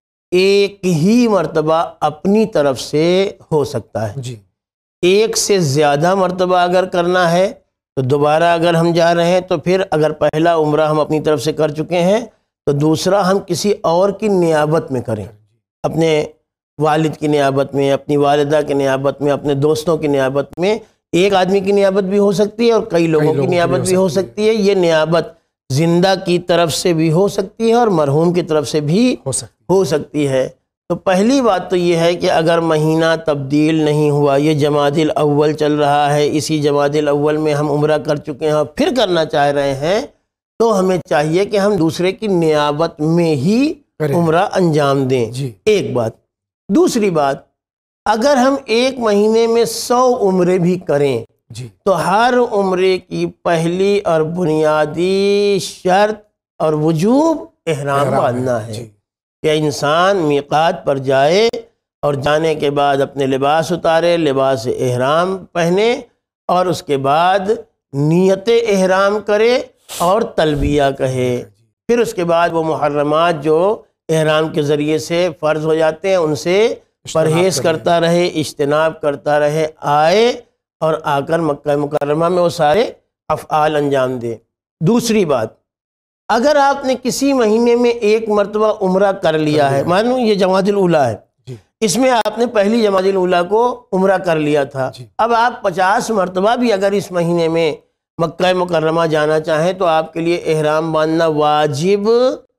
ایک ہی مرتبہ اپنی طرف سے ہو سکتا ہے. جی. ایک سے زیادہ مرتبہ اگر کرنا ہے تو دوبارہ اگر ہم جا رہے ہیں تو پھر اگر پہلا عمرہ ہم اپنی طرف سے کر چکے ہیں تو دوسرا ہم کسی اور کی نیابت میں کریں، اپنے والد کی نیابت میں، اپنی والدہ کی نیابت میں، اپنے دوستوں کی نیابت میں. ایک آدمی کی نیابت بھی ہو سکتی ہے اور کئی لوگوں کی نیابت بھی ہو سکتی ہے. یہ نیابت زندہ کی طرف سے بھی ہو سکتی ہے اور مرحوم کی طرف سے بھی ہو سکتی ہے. تو پہلی بات تو یہ ہے کہ اگر مہینہ تبدیل نہیں ہوا، یہ جمادی الاول چل رہا ہے، اسی جمادی الاول میں ہم عمرہ کر چکے ہیں اور پھر کرنا چاہ رہے ہیں، تو ہمیں چاہیے کہ ہم دوسرے کی نیابت میں ہی عمرہ انجام دیں. ایک بات. دوسری بات، اگر ہم ایک مہینے میں 100 عمرے بھی کریں تو ہر عمرے کی پہلی اور بنیادی شرط اور وجوب احرام باندھنا ہے کہ انسان میقات پر جائے اور جانے کے بعد اپنے لباس اتارے، لباس احرام پہنے اور اس کے بعد نیت احرام کرے اور تلبیہ کہے. پھر اس کے بعد وہ محرمات جو احرام کے ذریعے سے فرض ہو جاتے ہیں ان سے پرہیز کرتا رہے، اجتناب کرتا رہے، آئے اور آ کر مکہ مکرمہ میں وہ سارے افعال انجام دے. دوسری بات، اگر آپ نے کسی مہینے میں ایک مرتبہ عمرہ کر لیا ہے، مان لو یہ جمادی الاولیٰ ہے، اس میں آپ نے پہلی جمادی الاولیٰ کو عمرہ کر لیا تھا، اب آپ 50 مرتبہ بھی اگر اس مہینے میں مکہ مکرمہ جانا چاہیں تو آپ کے لیے احرام باندھنا واجب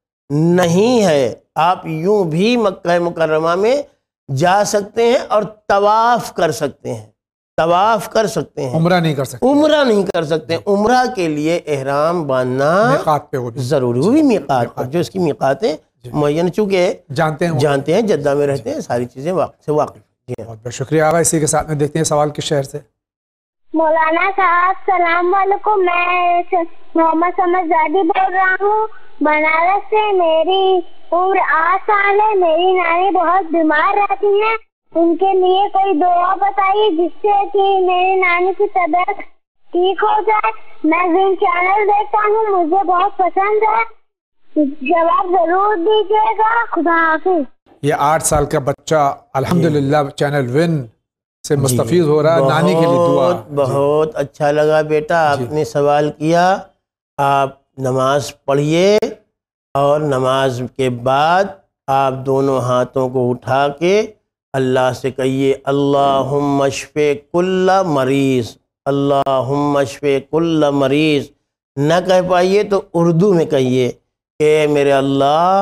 نہیں ہے. آپ یوں بھی مکہ مکرمہ میں جا سکتے ہیں اور طواف کر سکتے ہیں، طواف کر سکتے ہیں، عمرہ نہیں کر سکتے. عمرہ نہیں کر سکتے. عمرہ کے لیے احرام باندھنا ضروری ہوئی میقات پر، جو اس کی میقاتیں معین چونکہ جانتے ہیں، جدہ میں رہتے ہیں، ساری چیزیں سے واقف. بہت بہت شکریہ آقا. اسی کے ساتھ میں دیکھتے ہیں سوال کس شہر سے. مولانا صاحب السلام علیکم، میں محمد سمجھدادی بول رہا ہوں بنارس سے. میری عمر 8 سال ہے. میری نانی بہت بیمار رہتی ہیں، ان کے لیے کوئی دعا بتائیے جس سے کہ میری نانی کی طبیعت ٹھیک ہو جائے. میں زین چینل دیکھتا ہوں، مجھے بہت پسند ہے، جواب ضرور دیجیے گا. خدا حافظ. یہ 8 سال کا بچہ الحمدللہ چینل ون سے مستفید ہو رہا ہے. نانی کے لیے دعا. بہت اچھا لگا بیٹا آپ نے سوال کیا. آپ نماز پڑھیے اور نماز کے بعد آپ دونوں ہاتھوں کو اٹھا کے اللہ سے کہیے اللہم اشفِ کل مریض، اللہم اشفِ کل مریض. نہ کہہ پائیے تو اردو میں کہیے کہ میرے اللہ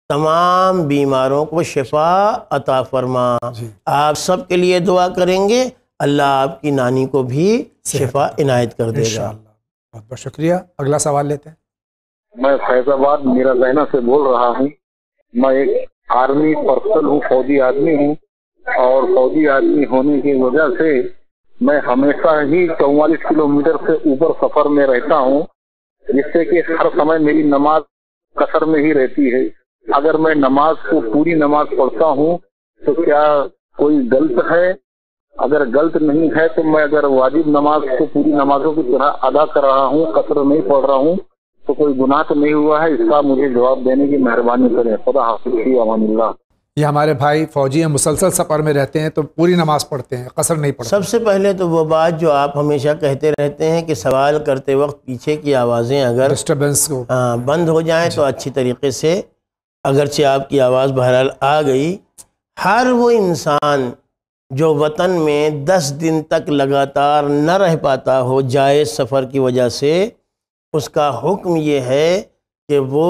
تمام بیماروں کو شفا عطا فرما. آپ سب کے لیے دعا کریں گے، اللہ آپ کی نانی کو بھی شفا عنایت کر دے گا. بہت بہت شکریہ. اگلا سوال لیتے ہیں. میں فیض آباد میرا ذہنہ سے بول رہا ہوں. میں ایک آرمی پرسنل ہوں، فوجی آدمی ہوں، اور فوجی آدمی ہونے کی وجہ سے میں ہمیشہ ہی 44 کلومیٹر سے اوپر سفر میں رہتا ہوں، جس سے کہ ہر سمے میری نماز قصر میں ہی رہتی ہے. اگر میں نماز کو پوری نماز پڑھتا ہوں تو کیا کوئی غلط ہے؟ اگر غلط نہیں ہے تو میں اگر واجب نماز کو پوری نمازوں کی طرح ادا کر رہا ہوں، قصر نہیں پڑھ رہا ہوں، تو کوئی گناہ تو نہیں ہوا ہے؟ اس کا مجھے جواب دینے کی مہربانی کریں. خدا حافظ. امان اللہ. یہ ہمارے بھائی فوجی ہیں، مسلسل سفر میں رہتے ہیں تو پوری نماز پڑھتے ہیں، قصر نہیں پڑھتے. سب سے پہلے تو وہ بات جو آپ ہمیشہ کہتے رہتے ہیں کہ سوال کرتے وقت پیچھے کی آوازیں اگر ڈسٹربنس کو بند ہو جائیں تو اچھی طریقے سے، اگرچہ آپ کی آواز بہرحال آ گئی. ہر وہ انسان جو وطن میں 10 دن تک لگاتار نہ رہ پاتا ہو جائز سفر کی وجہ سے، اس کا حکم یہ ہے کہ وہ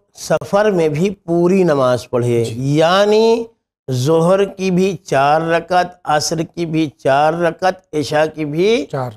سفر میں بھی پوری نماز پڑھے. یعنی ظہر کی بھی 4 رکعت، عصر کی بھی 4 رکعت، عشاء کی بھی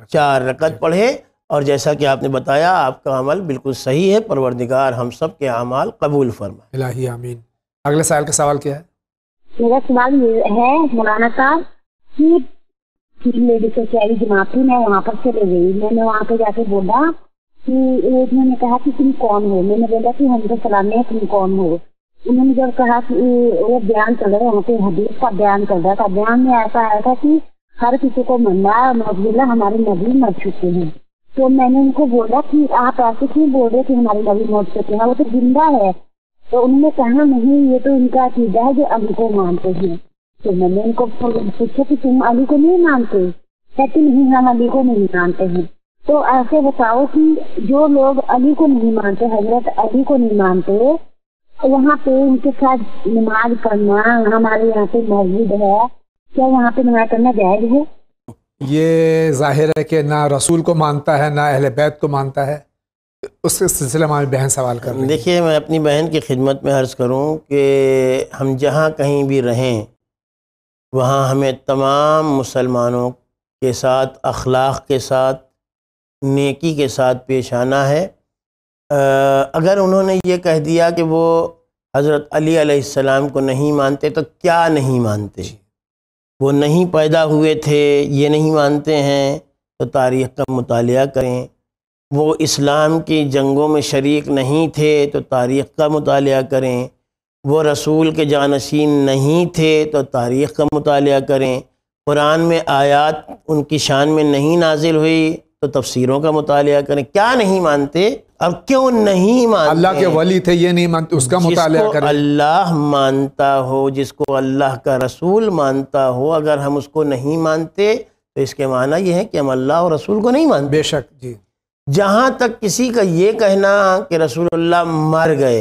4 رکعت پڑھے. اور جیسا کہ آپ نے بتایا آپ کا عمل بالکل صحیح ہے. پروردگار ہم سب کے اعمال قبول فرمائے. الہی آمین. اگلے سوال کا سوال کیا ہے؟ میرا سوال یہ ہے مولانا صاحب کہ میری سچائی جماعت تھی، میں وہاں پر چلے گئی. میں نے وہاں پہ جا کے بولا کہ انہوں نے کہا کہ تم کون ہو. میں نے بولا کہ حضرت السلام نے تم کون ہو. انہوں نے جب کہا کہ وہ بیان چل رہا ہے وہاں پہ حدیث کا بیان چل رہا تھا. بیان میں ایسا آیا تھا کہ ہر کسی کو مرنا ہے, معذاللہ ہمارے نبی مر چکے ہیں. تو میں نے ان کو بولا کہ آپ ایسے کیوں بول رہے کہ ہمارے نبی مر چکے ہیں, وہ تو زندہ ہے. تو انہوں نے کہا نہیں, یہ تو ان کا عقیدہ ہے جو علی کو مانتے ہیں. تو میں نے ان کو پوچھا کہ تم علی کو نہیں مانتے؟ کہتے نہیں, ہم علی کو نہیں مانتے ہیں. تو ایسے بتاؤ کہ جو لوگ علی کو نہیں مانتے, حضرت علی کو نہیں مانتے, وہاں پہ ان کے ساتھ نماز پڑھنا, ہمارے یہاں پہ مسجد ہے, کیا وہاں پہ نماز پڑھنا جائز ہے؟ یہ ظاہر ہے کہ نہ رسول کو مانتا ہے نہ اہل بیت کو مانتا ہے. اس کے سلسلے میں ہماری بہن سوال کر رہی ہے. دیکھیے, میں اپنی بہن کی خدمت میں عرض کروں کہ ہم جہاں کہیں بھی رہیں وہاں ہمیں تمام مسلمانوں کے ساتھ اخلاق کے ساتھ نیکی کے ساتھ پیش آنا ہے. اگر انہوں نے یہ کہہ دیا کہ وہ حضرت علی علیہ السلام کو نہیں مانتے تو کیا نہیں مانتے؟ وہ نہیں پیدا ہوئے تھے یہ نہیں مانتے ہیں تو تاریخ کا مطالعہ کریں. وہ اسلام کی جنگوں میں شریک نہیں تھے تو تاریخ کا مطالعہ کریں. وہ رسول کے جانشین نہیں تھے تو تاریخ کا مطالعہ کریں. قرآن میں آیات ان کی شان میں نہیں نازل ہوئی تو تفسیروں کا مطالعہ کریں. کیا نہیں مانتے اور کیوں نہیں مانتے؟ اللہ کے ولی تھے یہ نہیں مانتے, اس کا مطالعہ کریں. جس کو اللہ مانتا ہو, جس کو اللہ کا رسول مانتا ہو, اگر ہم اس کو نہیں مانتے تو اس کے معنی یہ ہے کہ ہم اللہ اور رسول کو نہیں مانتے. بے شک جی. جہاں تک کسی کا یہ کہنا کہ رسول اللہ مر گئے,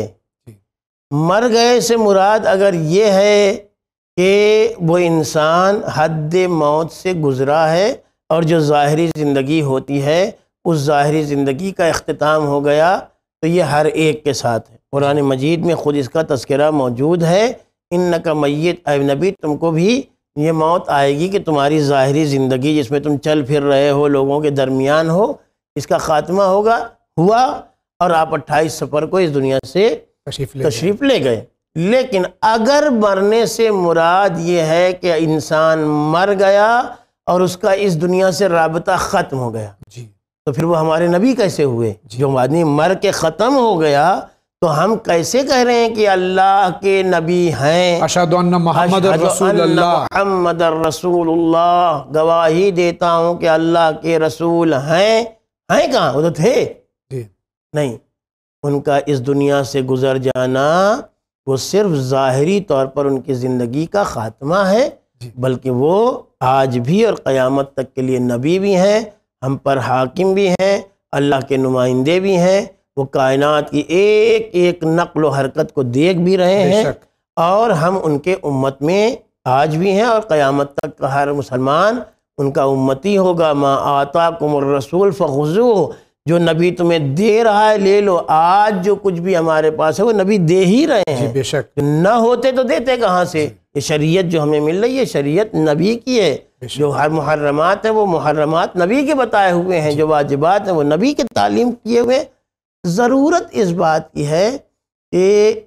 مر گئے سے مراد اگر یہ ہے کہ وہ انسان حد موت سے گزرا ہے اور جو ظاہری زندگی ہوتی ہے اس ظاہری زندگی کا اختتام ہو گیا تو یہ ہر ایک کے ساتھ ہے. قرآن مجید میں خود اس کا تذکرہ موجود ہے, انک میت, اے نبی تم کو بھی یہ موت آئے گی کہ تمہاری ظاہری زندگی جس میں تم چل پھر رہے ہو, لوگوں کے درمیان ہو, اس کا خاتمہ ہوا اور آپ 28 سفر کو اس دنیا سے تشریف لے گئے. لیکن اگر مرنے سے مراد یہ ہے کہ انسان مر گیا اور اس کا اس دنیا سے رابطہ ختم ہو گیا تو پھر وہ ہمارے نبی کیسے ہوئے؟ جو آدمی مر کے ختم ہو گیا تو ہم کیسے کہہ رہے ہیں کہ اللہ کے نبی ہیں؟ اشہد ان محمد رسول اللہ, محمد رسول اللہ, گواہی دیتا ہوں کہ اللہ کے رسول ہیں. ہیں کہاں؟ وہ تو تھے نہیں. ان کا اس دنیا سے گزر جانا وہ صرف ظاہری طور پر ان کی زندگی کا خاتمہ ہے, بلکہ وہ آج بھی اور قیامت تک کے لیے نبی بھی ہیں, ہم پر حاکم بھی ہیں, اللہ کے نمائندے بھی ہیں. وہ کائنات کی ایک ایک نقل و حرکت کو دیکھ بھی رہے ہیں اور ہم ان کے امت میں آج بھی ہیں اور قیامت تک کا ہر مسلمان ان کا امتی ہوگا. ما آتاکم الرسول فخذوہ, جو نبی تمہیں دے رہا ہے لے لو. آج جو کچھ بھی ہمارے پاس ہے وہ نبی دے ہی رہے ہیں. بے شک. نہ ہوتے تو دیتے کہاں سے؟ یہ شریعت جو ہمیں مل رہی ہے شریعت نبی کی ہے. جو ہر محرمات ہیں وہ محرمات نبی کے بتائے ہوئے ہیں, جو واجبات ہیں وہ نبی کے تعلیم کیے ہوئے. ضرورت اس بات کی ہے کہ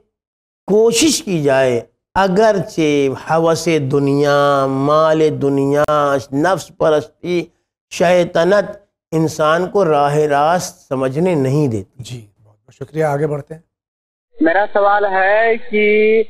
کوشش کی جائے اگرچہ ہوس دنیا, مال دنیا, نفس پرستی, شیطنت انسان کو راہ راست سمجھنے نہیں دیتی. جی بہت بہت شکریہ, آگے بڑھتے ہیں. میرا سوال ہے کہ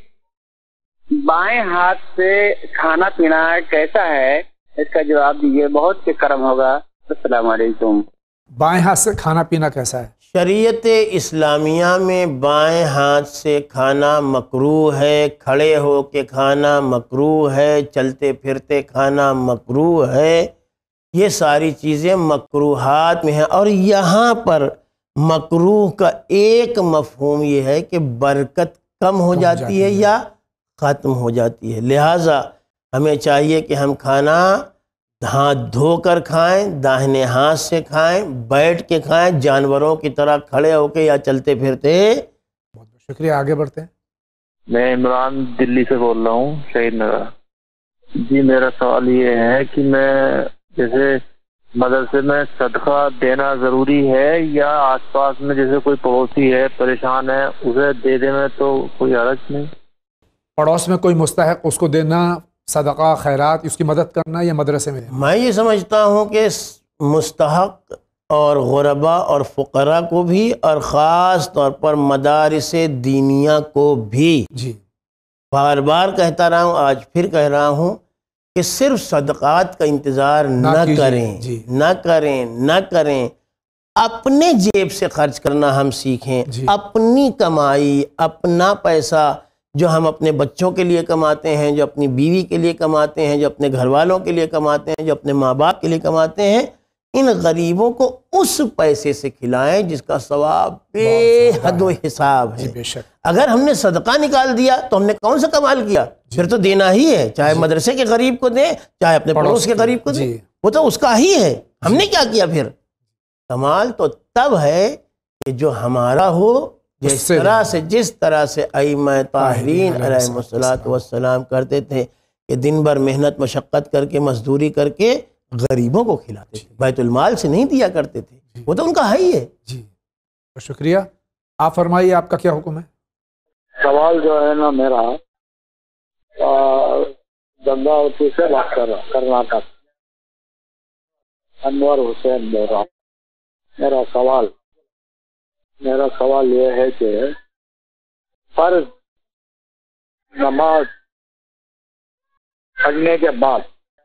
بائیں ہاتھ سے کھانا پینا کیسا ہے, اس کا جواب دیجیے, بہت سے کرم ہوگا. السلام علیکم. بائیں ہاتھ سے کھانا پینا کیسا ہے؟ شریعت اسلامیہ میں بائیں ہاتھ سے کھانا مکروہ ہے, کھڑے ہو کے کھانا مکروہ ہے, چلتے پھرتے کھانا مکروہ ہے. یہ ساری چیزیں مکروہات میں ہیں. اور یہاں پر مکروہ کا ایک مفہوم یہ ہے کہ برکت کم ہو جاتی ہے یا ختم ہو جاتی ہے. لہٰذا ہمیں چاہیے کہ ہم کھانا ہاتھ دھو کر کھائیں, داہنے ہاتھ سے کھائیں, بیٹھ کے کھائیں, جانوروں کی طرح کھڑے ہو کے یا چلتے پھرتے. بہت بہت شکریہ, آگے بڑھتے ہیں. میں عمران دلی سے بول رہا ہوں, شہید نگر. جی میرا سوال یہ ہے کہ میں جیسے مدرسے میں صدقہ دینا ضروری ہے یا آس پاس میں جیسے کوئی پڑوسی ہے پریشان ہے اسے دے دینا تو کوئی حرج نہیں؟ پڑوس میں کوئی مستحق اس کو دینا, صدقہ خیرات اس کی مدد کرنا یا مدرسے میں؟ میں یہ سمجھتا ہوں کہ مستحق اور غربا اور فقراء کو بھی، اور خاص طور پر مدارس دینیہ کو بھی. جی بار بار کہتا رہا ہوں، آج پھر کہہ رہا ہوں کہ صرف صدقات کا انتظار نہ کریں، جی نہ کریں. اپنے جیب سے خرچ کرنا ہم سیکھیں. جی. اپنی کمائی، اپنا پیسہ جو ہم اپنے بچوں کے لیے کماتے ہیں، جو اپنی بیوی کے لیے کماتے ہیں، جو اپنے گھر والوں کے لیے کماتے ہیں، جو اپنے ماں باپ کے لیے کماتے ہیں، ان غریبوں کو اس پیسے سے کھلائیں جس کا ثواب بے حد و حساب ہے. بے شک. اگر ہم نے صدقہ نکال دیا تو ہم نے کون سا کمال کیا؟ پھر تو دینا ہی ہے، چاہے مدرسے کے غریب کو دیں، چاہے اپنے پڑوس کے غریب کو دیں، وہ تو اس کا ہی ہے. ہم نے کیا کیا پھر؟ کمال تو تب ہے کہ جو ہمارا ہو، جس طرح سے ائمہ طاہرین علیہ الصلوۃ والسلام کرتے تھے کہ دن بھر محنت مشقت کر کے، مزدوری کر کے غریبوں کو کھلاتے تھے، بیت المال سے نہیں دیا کرتے تھے. وہ تو ان کا ہی ہے. جی شکریہ. آپ فرمائیے، آپ کا کیا حکم ہے؟ سوال جو ہے نا میرا، گنگاوتی سے بات کر رہا، کرناٹک، انور حسین بول رہا ہوں. میرا سوال یہ ہے کہ فرض نماز پڑھنے کے بعد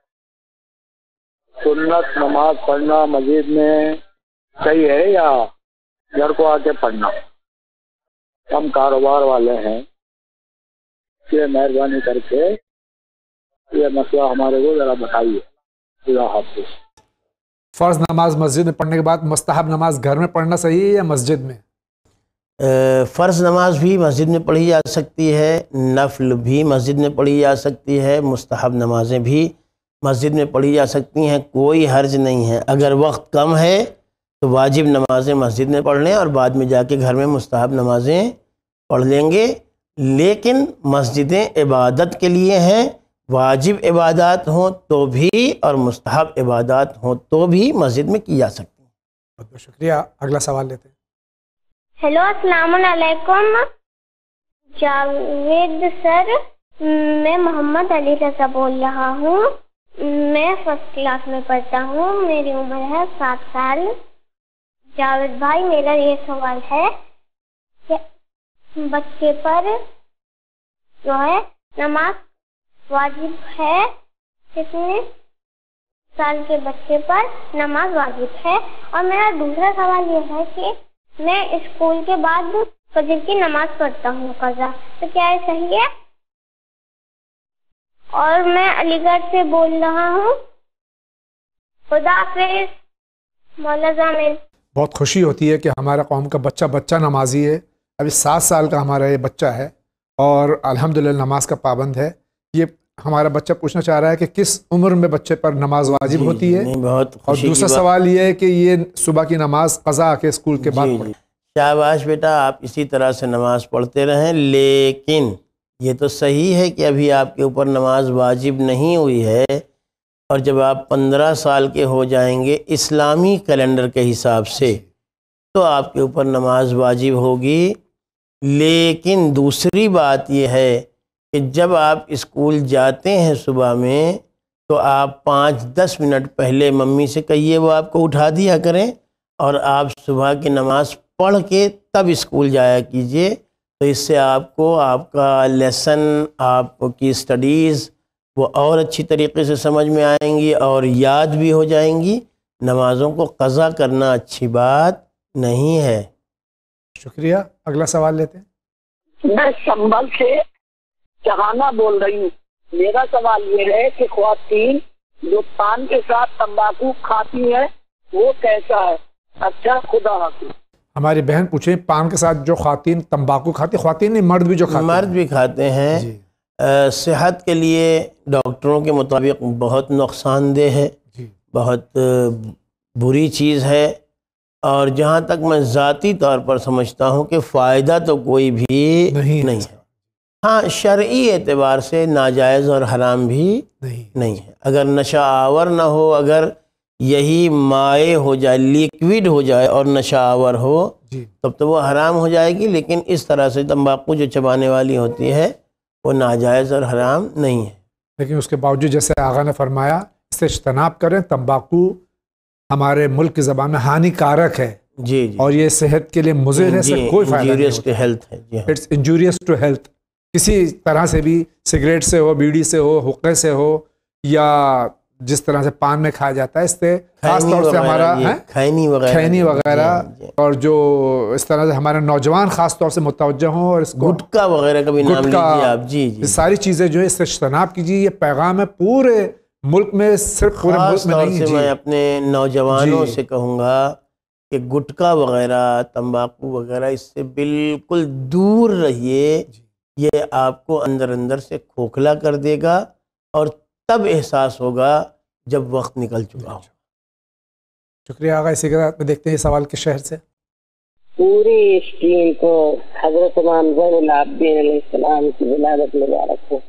سنت نماز پڑھنا مسجد میں صحیح ہے یا گھر کو آ کے پڑھنا؟ ہم کاروبار والے ہیں، یہ مہربانی کر کے یہ مسئلہ ہمارے کو ذرا بتائیے. خدا حافظ. فرض نماز مسجد میں پڑھنے کے بعد مستحب نماز گھر میں پڑھنا صحیح ہے یا مسجد میں؟ فرض نماز بھی مسجد میں پڑھی جا سکتی ہے، نفل بھی مسجد میں پڑھی جا سکتی ہے، مستحب نمازیں بھی مسجد میں پڑھی جا سکتی ہیں، کوئی حرج نہیں ہے. اگر وقت کم ہے تو واجب نمازیں مسجد میں پڑھ لیں اور بعد میں جا کے گھر میں مستحب نمازیں پڑھ لیں گے. لیکن مسجدیں عبادت کے لیے ہیں، واجب عبادات ہوں تو بھی اور مستحب عبادات ہوں تو بھی مسجد میں کی جا سکتی ہیں. بہت بہت شکریہ. اگلا سوال لیتے ہیں. ہیلو، السلام علیکم جاوید سر، میں محمد علی رضا بول رہا ہوں. میں فرسٹ کلاس میں پڑھتا ہوں، میری عمر ہے 7 سال. جاوید بھائی، میرا یہ سوال ہے کہ بچے پر جو ہے نماز واجب ہے، کتنے سال کے بچے پر نماز واجب ہے؟ اور میرا دوسرا سوال یہ ہے کہ میں اسکول کے بعد فجر کی نماز پڑھتا ہوں قضا، تو کیا یہ صحیح ہے؟ اور میں علی گڑھ سے بول رہا ہوں. خدا حافظ مولا زامل. بہت خوشی ہوتی ہے کہ ہمارا قوم کا بچہ نمازی ہے. ابھی 7 سال کا ہمارا یہ بچہ ہے اور الحمدللہ نماز کا پابند ہے. یہ ہمارا بچہ پوچھنا چاہ رہا ہے کہ کس عمر میں بچے پر نماز واجب ہوتی ہے، اور دوسرا سوال یہ ہے کہ یہ صبح کی نماز قضا کے اسکول کے بعد پڑھیں. شاباش بیٹا، آپ اسی طرح سے نماز پڑھتے رہیں، لیکن یہ تو صحیح ہے کہ ابھی آپ کے اوپر نماز واجب نہیں ہوئی ہے، اور جب آپ 15 سال کے ہو جائیں گے اسلامی کیلنڈر کے حساب سے تو آپ کے اوپر نماز واجب ہوگی. لیکن دوسری بات یہ ہے کہ جب آپ اسکول جاتے ہیں صبح میں تو آپ 5-10 منٹ پہلے ممی سے کہیے وہ آپ کو اٹھا دیا کریں، اور آپ صبح کی نماز پڑھ کے تب اسکول جایا کیجئے. تو اس سے آپ کو آپ کا لیسن، آپ کی اسٹڈیز وہ اور اچھی طریقے سے سمجھ میں آئیں گی اور یاد بھی ہو جائیں گی. نمازوں کو قضا کرنا اچھی بات نہیں ہے. شکریہ. اگلا سوال لیتے ہیں. میں سنبھل سے جہانا بول رہی ہوں. میرا سوال یہ ہے کہ خواتین جو پان کے ساتھ تمباکو کھاتی ہیں وہ کیسا ہے؟ اچھا، خدا حافظ. ہماری بہن پوچھیں پان کے ساتھ جو خواتین تمباکو کھاتی، خواتین نہیں مرد بھی جو کھاتے ہیں. مرد بھی کھاتے ہیں. جی. صحت کے لیے ڈاکٹروں کے مطابق بہت نقصان دہ ہے، بہت بری چیز ہے. اور جہاں تک میں ذاتی طور پر سمجھتا ہوں کہ فائدہ تو کوئی بھی نہیں ہے. ہاں، شرعی اعتبار سے ناجائز اور حرام بھی نہیں ہے. اگر نشہ آور نہ ہو، اگر یہی مائع ہو جائے، لیکوڈ ہو جائے اور نشہ آور ہو تب تو وہ حرام ہو جائے گی. لیکن اس طرح سے تمباکو جو چبانے والی ہوتی ہے وہ ناجائز اور حرام نہیں ہے. لیکن اس کے باوجود جیسے آغا نے فرمایا اس سے اجتناب کریں. تمباکو ہمارے ملک کی زبان میں ہانی کارک ہے جی جی اور یہ صحت کے لیے مضر ہے، اس سے کوئی فائدہ نہیں انجوریس ٹو ہیلتھ ہے جی ہاں اٹس انجوریس ٹو ہیلتھ. کسی طرح سے بھی، سگریٹ سے ہو، بیڑی سے ہو، حقے سے ہو، یا جس طرح سے پان میں کھایا جاتا ہے، اس سے خاص طور سے ہمارا کھینی وغیرہ، اور جو اس طرح سے ہمارے نوجوان خاص طور سے متوجہ ہوں اور اس کو گٹکا وغیرہ کا بھی نام لیجیے آپ. جی جی یہ ساری چیزیں جو ہے اس سے اجتناب کیجیے. یہ پیغام ہے پورے ملک میں، صرف پورے ملک میں نہیں. میں اپنے نوجوانوں سے کہوں گا کہ گٹکا وغیرہ، تمباکو وغیرہ، اس سے بالکل دور رہیے. یہ آپ کو اندر اندر سے کھوکھلا کر دے گا اور تب احساس ہوگا جب وقت نکل چکا ہو. شکریہ آغا. اسی کے ساتھ میں دیکھتے ہیں سوال کے شہر سے. پوری اس ٹیم کو حضرت امام زین العابدین علیہ السلام کی ولادت مبارک ہو.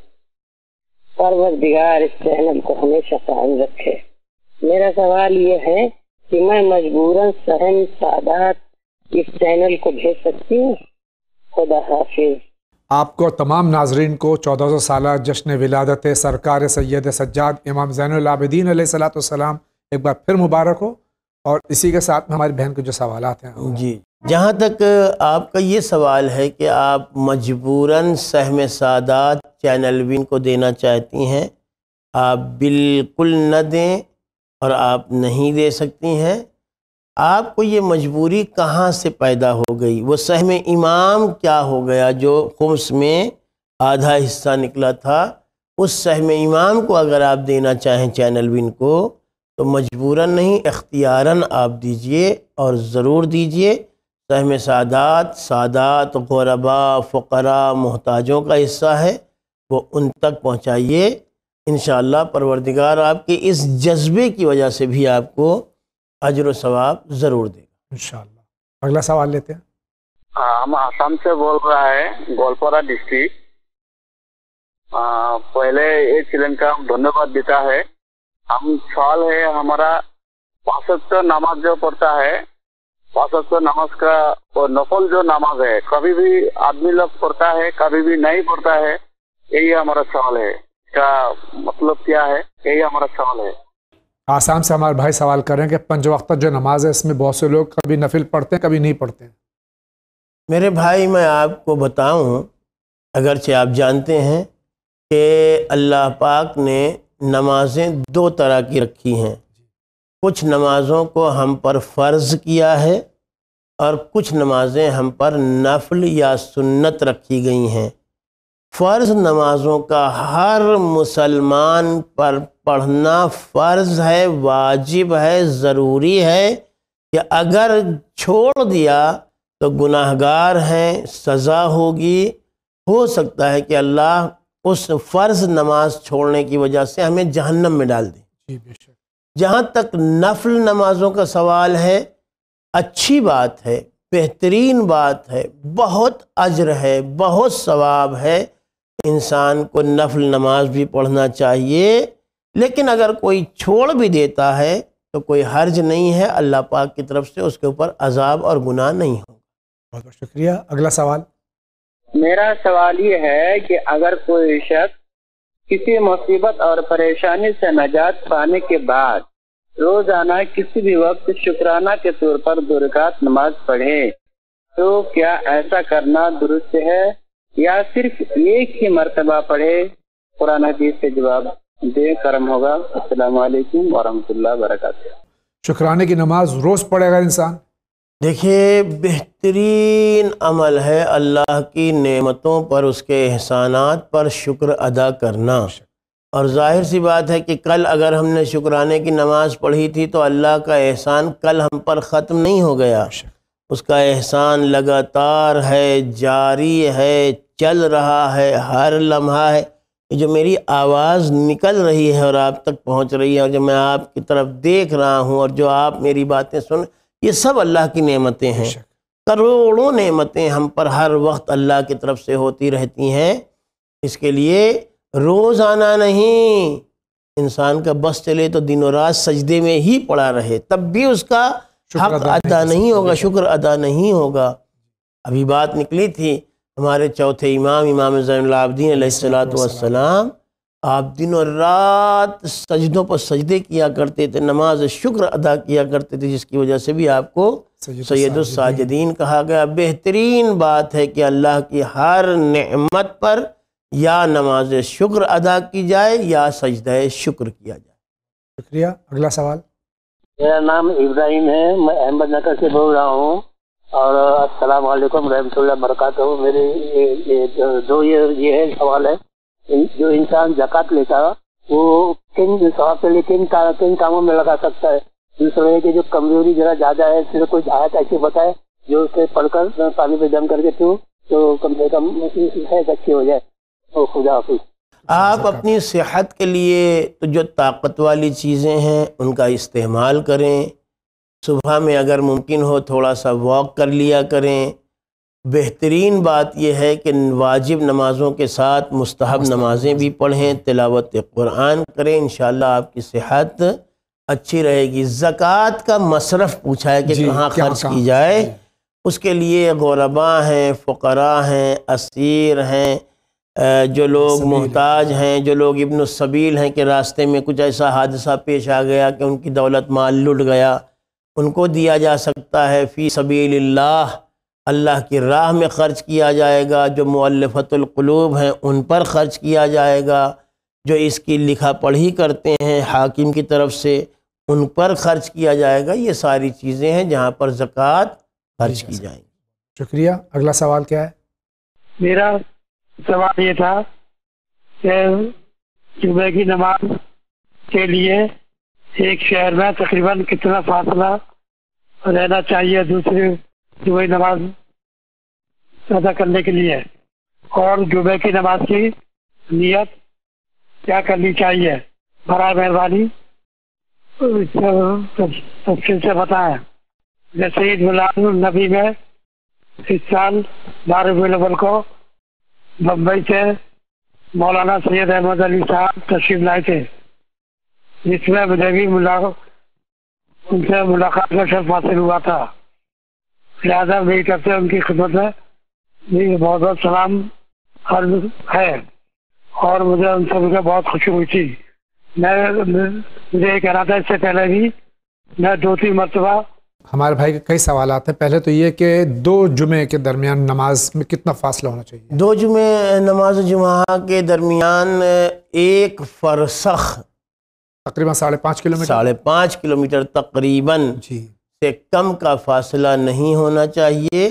پروردگار اس چینل کو ہمیشہ قائم رکھے. میرا سوال یہ ہے کہ میں مجبوراً سہن سعادت اس چینل کو بھیج سکتی ہوں؟ خدا حافظ. آپ کو تمام ناظرین کو 1400 سالہ جشن ولادت سرکار سید سجاد امام زین العابدین علیہ السلام ایک بار پھر مبارک ہو. اور اسی کے ساتھ میں ہماری بہن کے جو سوالات ہیں. جی، جہاں تک آپ کا یہ سوال ہے کہ آپ مجبوراً سہم سعادت چینل وین کو دینا چاہتی ہیں، آپ بالکل نہ دیں اور آپ نہیں دے سکتی ہیں. آپ کو یہ مجبوری کہاں سے پیدا ہو گئی؟ وہ سہم امام کیا ہو گیا جو خمس میں آدھا حصہ نکلا تھا؟ اس سہم امام کو اگر آپ دینا چاہیں چینل وین کو تو مجبوراً نہیں، اختیاراً آپ دیجئے، اور ضرور دیجئے. سہم سادات غربا، فقراء، محتاجوں کا حصہ ہے، وہ ان تک پہنچائیے. انشاءاللہ پروردگار آپ کے اس جذبے کی وجہ سے بھی آپ کو اجر و ثواب ضرور دے گا انشاءاللہ. اگلا سوال لیتے ہیں. ہم آسام سے بول رہا ہے، گولپورا ڈسٹرکٹ. پہلے یہ چلن کا دھنیہ دیتا ہے. ہم سوال ہے ہمارا، 5 وقت نماز جو پڑھتا ہے، 5 وقت نماز کا وہ نفل جو نماز ہے، کبھی بھی آدمی لوگ پڑھتا ہے، کبھی بھی نہیں پڑھتا ہے. یہی ہمارا سوال ہے، اس کا مطلب کیا ہے؟ یہی ہمارا سوال ہے. آسام سے ہمارے بھائی سوال کر رہے ہیں کہ 5 وقت جو نماز ہے اس میں بہت سے لوگ کبھی نفل پڑھتے ہیں، کبھی نہیں پڑھتے ہیں. میرے بھائی، میں آپ کو بتاؤں، اگرچہ آپ جانتے ہیں کہ اللہ پاک نے نمازیں 2 طرح کی رکھی ہیں. کچھ نمازوں کو ہم پر فرض کیا ہے اور کچھ نمازیں ہم پر نفل یا سنت رکھی گئی ہیں. فرض نمازوں کا ہر مسلمان پر پڑھنا فرض ہے، واجب ہے، ضروری ہے کہ اگر چھوڑ دیا تو گناہ گار ہیں، سزا ہوگی. ہو سکتا ہے کہ اللہ اس فرض نماز چھوڑنے کی وجہ سے ہمیں جہنم میں ڈال دے. جہاں تک نفل نمازوں کا سوال ہے، اچھی بات ہے، بہترین بات ہے، بہت اجر ہے، بہت ثواب ہے. انسان کو نفل نماز بھی پڑھنا چاہیے، لیکن اگر کوئی چھوڑ بھی دیتا ہے تو کوئی حرج نہیں ہے. اللہ پاک کی طرف سے اس کے اوپر عذاب اور گناہ نہیں ہوگا. بہت بہت شکریہ. اگلا سوال. میرا سوال یہ ہے کہ اگر کوئی شخص کسی مصیبت اور پریشانی سے نجات پانے کے بعد روزانہ کسی بھی وقت شکرانہ کے طور پر 2 رکعت نماز پڑھے تو کیا ایسا کرنا درست ہے یا صرف ایک ہی مرتبہ پڑھے؟ قرآن حدیث سے جواب دے، کرم ہوگا. السلام علیکم ورحمۃ اللہ وبرکاتہ. شکرانے کی نماز روز پڑھے گا انسان. دیکھیے، بہترین عمل ہے اللہ کی نعمتوں پر، اس کے احسانات پر شکر ادا کرنا. اور ظاہر سی بات ہے کہ کل اگر ہم نے شکرانے کی نماز پڑھی تھی تو اللہ کا احسان کل ہم پر ختم نہیں ہو گیا. اس کا احسان لگاتار ہے، جاری ہے، چل رہا ہے، ہر لمحہ ہے. یہ جو میری آواز نکل رہی ہے اور آپ تک پہنچ رہی ہے، اور جو میں آپ کی طرف دیکھ رہا ہوں اور جو آپ میری باتیں سن، یہ سب اللہ کی نعمتیں ہیں. کروڑوں نعمتیں ہم پر ہر وقت اللہ کی طرف سے ہوتی رہتی ہیں. اس کے لیے روزانہ نہیں، انسان کا بس چلے تو دن و رات سجدے میں ہی پڑا رہے، تب بھی اس کا حق ادا نہیں ہوگا، شکر ادا نہیں ہوگا. ابھی بات نکلی تھی ہمارے چوتھے امام زین العابدین علیہ السلام آپ دن اور رات سجدوں پر سجدے کیا کرتے تھے، نماز شکر ادا کیا کرتے تھے، جس کی وجہ سے بھی آپ کو سید الساجدین کہا گیا۔ بہترین بات ہے کہ اللہ کی ہر نعمت پر یا نماز شکر ادا کی جائے یا سجدہ شکر کیا جائے۔ شکریہ۔ اگلا سوال۔ میرا نام ابراہیم ہے، میں احمد نگر سے بول رہا ہوں، اور السلام علیکم رحمۃ اللہ وبرکاتہ۔ میرے یہ ہے سوال ہے، جو انسان زکوٰۃ لیتا وہ کن ثواب کے لیے کن کاموں میں لگا سکتا ہے؟ دوسرا ہے کہ جو کمزوری ذرا زیادہ ہے، صرف کچھ آیت ایسی بتائے جو اسے پڑھ کر پانی پہ جم کر کے تو کم سے کم صحت اچھی ہو جائے۔ خدا حافظ۔ آپ اپنی صحت کے لیے تو جو طاقت والی چیزیں ہیں ان کا استعمال کریں، صبح میں اگر ممکن ہو تھوڑا سا واک کر لیا کریں۔ بہترین بات یہ ہے کہ واجب نمازوں کے ساتھ مستحب نمازیں بھی پڑھیں، تلاوت قرآن کریں، انشاءاللہ آپ کی صحت اچھی رہے گی۔ زکوٰۃ کا مصرف پوچھا ہے کہ کہاں خرچ کی جائے، اس کے لیے غرباء ہیں، فقراء ہیں، اسیر ہیں، جو لوگ محتاج ہیں، جو لوگ ابن السبیل ہیں کہ راستے میں کچھ ایسا حادثہ پیش آ گیا کہ ان کی دولت مال لٹ گیا، ان کو دیا جا سکتا ہے۔ فی سبیل اللہ، اللہ کی راہ میں خرچ کیا جائے گا۔ جو مؤلفۃ القلوب ہیں ان پر خرچ کیا جائے گا۔ جو اس کی لکھا پڑھی کرتے ہیں حاکم کی طرف سے ان پر خرچ کیا جائے گا۔ یہ ساری چیزیں ہیں جہاں پر زکوٰۃ خرچ کی جائیں گی۔ شکریہ۔ اگلا سوال کیا ہے؟ میرا سوال یہ تھا کہ صبح کی نماز کے لیے ایک شہر میں تقریباً کتنا فاصلہ رہنا چاہیے دوسرے جمعہ نماز ادا کرنے کے لیے، اور جمعہ کی نماز کی نیت کیا کرنی چاہیے؟ برائے مہربانی تفصیل سے بتائیں۔ جیسے عید میلاد النبی میں اس سال 12 الاول کو بمبئی سے مولانا سید احمد علی صاحب تشریف لائے تھے، جس میں مجھے بھی ان سے ملاقات کا شرف حاصل ہوا تھا۔ لہٰذا میری طرف سے ان کی خدمت میں میری بہت بہت سلام عرض ہے، اور مجھے ان سے مجھے بہت خوشی ہوئی تھی۔ مجھے یہ کہنا تھا اس سے پہلے بھی میں 2-3 مرتبہ ہمارے بھائی کے کئی سوالات ہیں۔ پہلے تو یہ کہ 2 جمعے کے درمیان نماز میں کتنا فاصلہ ہونا چاہیے؟ 2 جمعے نماز جمعہ کے درمیان 1 فرسخ تقریباً 5.5 کلومیٹر 5.5 کلومیٹر تقریباً سے کم کا فاصلہ نہیں ہونا چاہیے۔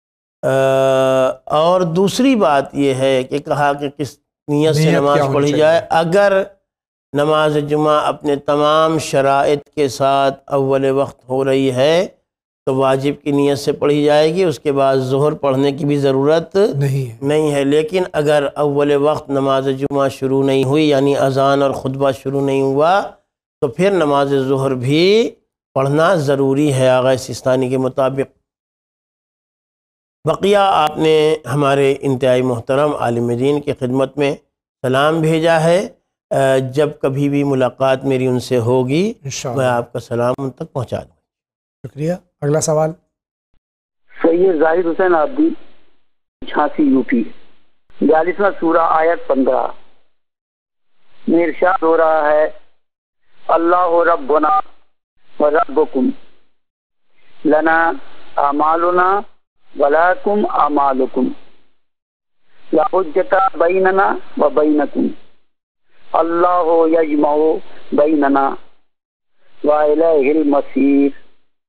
اور دوسری بات یہ ہے کہ کہا کہ کس نیت سے نماز پڑھی جائے۔ اگر نماز جمعہ اپنے تمام شرائط کے ساتھ اول وقت ہو رہی ہے تو واجب کی نیت سے پڑھی جائے گی، اس کے بعد ظہر پڑھنے کی بھی ضرورت نہیں ہے۔ لیکن اگر اول وقت نماز جمعہ شروع نہیں ہوئی، یعنی اذان اور خطبہ شروع نہیں ہوا، تو پھر نماز ظہر بھی پڑھنا ضروری ہے آغا سیستانی کے مطابق۔ بقیہ آپ نے ہمارے انتہائی محترم عالم دین کی خدمت میں سلام بھیجا ہے۔ جب کبھی بھی ملاقات میری ان سے ہوگی میں آپ کا سلام ان تک پہنچا دوں۔ شکریہ۔ اگلا سوال۔ سید ظاہر حسین عابدی، جھانسی یو پی، 42واں سورہ آیت 15 میں ارشاد ہو رہا ہے، اللہ ربنا و ربکم لنا اعمالنا ولکم اعمالکم لا حجۃ بیننا و بینکم اللہ یجمع بیننا وإلیہ المصیر۔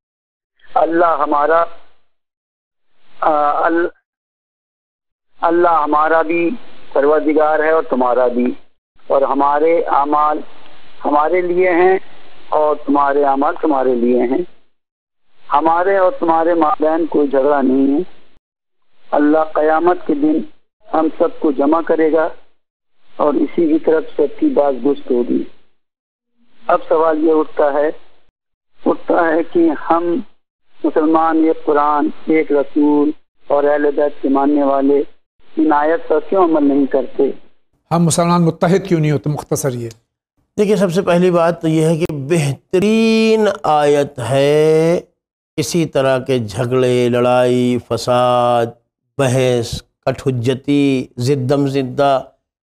اللہ ہمارا بھی پروردگار ہے اور تمہارا بھی، اور ہمارے اعمال ہمارے لیے ہیں اور تمہارے اعمال تمہارے لیے ہیں، ہمارے اور تمہارے مابین کوئی جھگڑا نہیں ہے۔ اللہ قیامت کے دن ہم سب کو جمع کرے گا اور اسی کی طرف سب کی بات گشت ہوگی۔ اب سوال یہ اٹھتا ہے کہ ہم مسلمان ایک قرآن، ایک رسول اور اہل بیت کے ماننے والے ان آیت پر کیوں عمل نہیں کرتے؟ ہم مسلمان متحد کیوں نہیں ہوتے؟ مختصر یہ دیکھیے، سب سے پہلی بات تو یہ ہے کہ بہترین آیت ہے کسی طرح کے جھگڑے، لڑائی، فساد، بحث، کٹ حجتی، زدم زدہ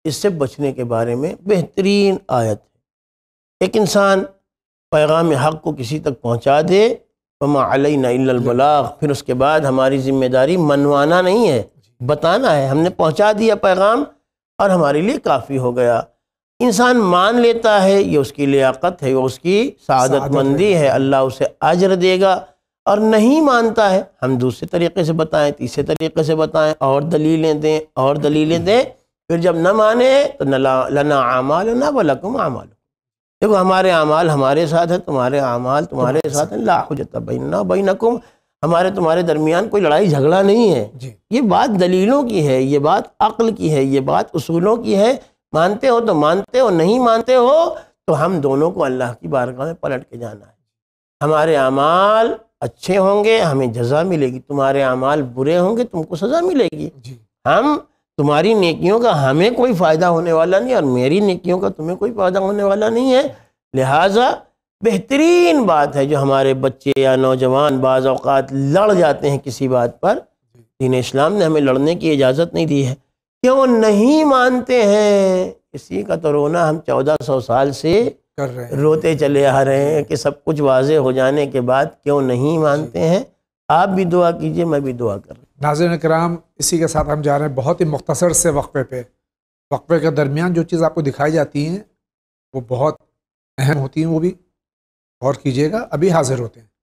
اس سے بچنے کے بارے میں بہترین آیت ہے۔ ایک انسان پیغام حق کو کسی تک پہنچا دے، وما علینا الا البلاغ، پھر اس کے بعد ہماری ذمہ داری منوانا نہیں ہے، بتانا ہے۔ ہم نے پہنچا دیا پیغام اور ہمارے لیے کافی ہو گیا۔ انسان مان لیتا ہے، یہ اس کی لیاقت ہے، یہ اس کی سعادت مندی ہے، اللہ اسے اجر دے گا۔ اور نہیں مانتا ہے، ہم دوسرے طریقے سے بتائیں، تیسرے طریقے سے بتائیں، اور دلیلیں دیں اور دلیلیں دیں، پھر جب نہ مانے تو لنا اعمالنا ولکم اعمالکم، دیکھو ہمارے اعمال ہمارے ساتھ ہیں، تمہارے اعمال تمہارے ساتھ ہیں، لا حجت بیننا وبینکم، ہمارے تمہارے درمیان کوئی لڑائی جھگڑا نہیں ہے۔ یہ بات دلیلوں کی ہے، یہ بات عقل کی ہے، یہ بات اصولوں کی ہے۔ مانتے ہو تو مانتے ہو، نہیں مانتے ہو تو ہم دونوں کو اللہ کی بارگاہ میں پلٹ کے جانا ہے۔ ہمارے اعمال اچھے ہوں گے ہمیں جزا ملے گی، تمہارے اعمال برے ہوں گے تم کو سزا ملے گی۔ ہم تمہاری نیکیوں کا ہمیں کوئی فائدہ ہونے والا نہیں، اور میری نیکیوں کا تمہیں کوئی فائدہ ہونے والا نہیں ہے۔ لہٰذا بہترین بات ہے جو ہمارے بچے یا نوجوان بعض اوقات لڑ جاتے ہیں کسی بات پر، دین اسلام نے ہمیں لڑنے کی اجازت نہیں دی ہے، کیوں نہیں مانتے ہیں؟ اسی کا تو رونا ہم 1400 سال سے روتے چلے آ رہے ہیں کہ سب کچھ واضح ہو جانے کے بعد کیوں نہیں مانتے ہیں۔ آپ بھی دعا کیجئے، میں بھی دعا کر رہا ہوں۔ ناظرین کرام، اسی کے ساتھ ہم جا رہے ہیں بہت ہی مختصر سے وقفے پہ۔ وقفے کے درمیان جو چیز آپ کو دکھائی جاتی ہیں وہ بہت اہم ہوتی ہیں، وہ بھی غور کیجئے گا۔ ابھی حاضر ہوتے ہیں۔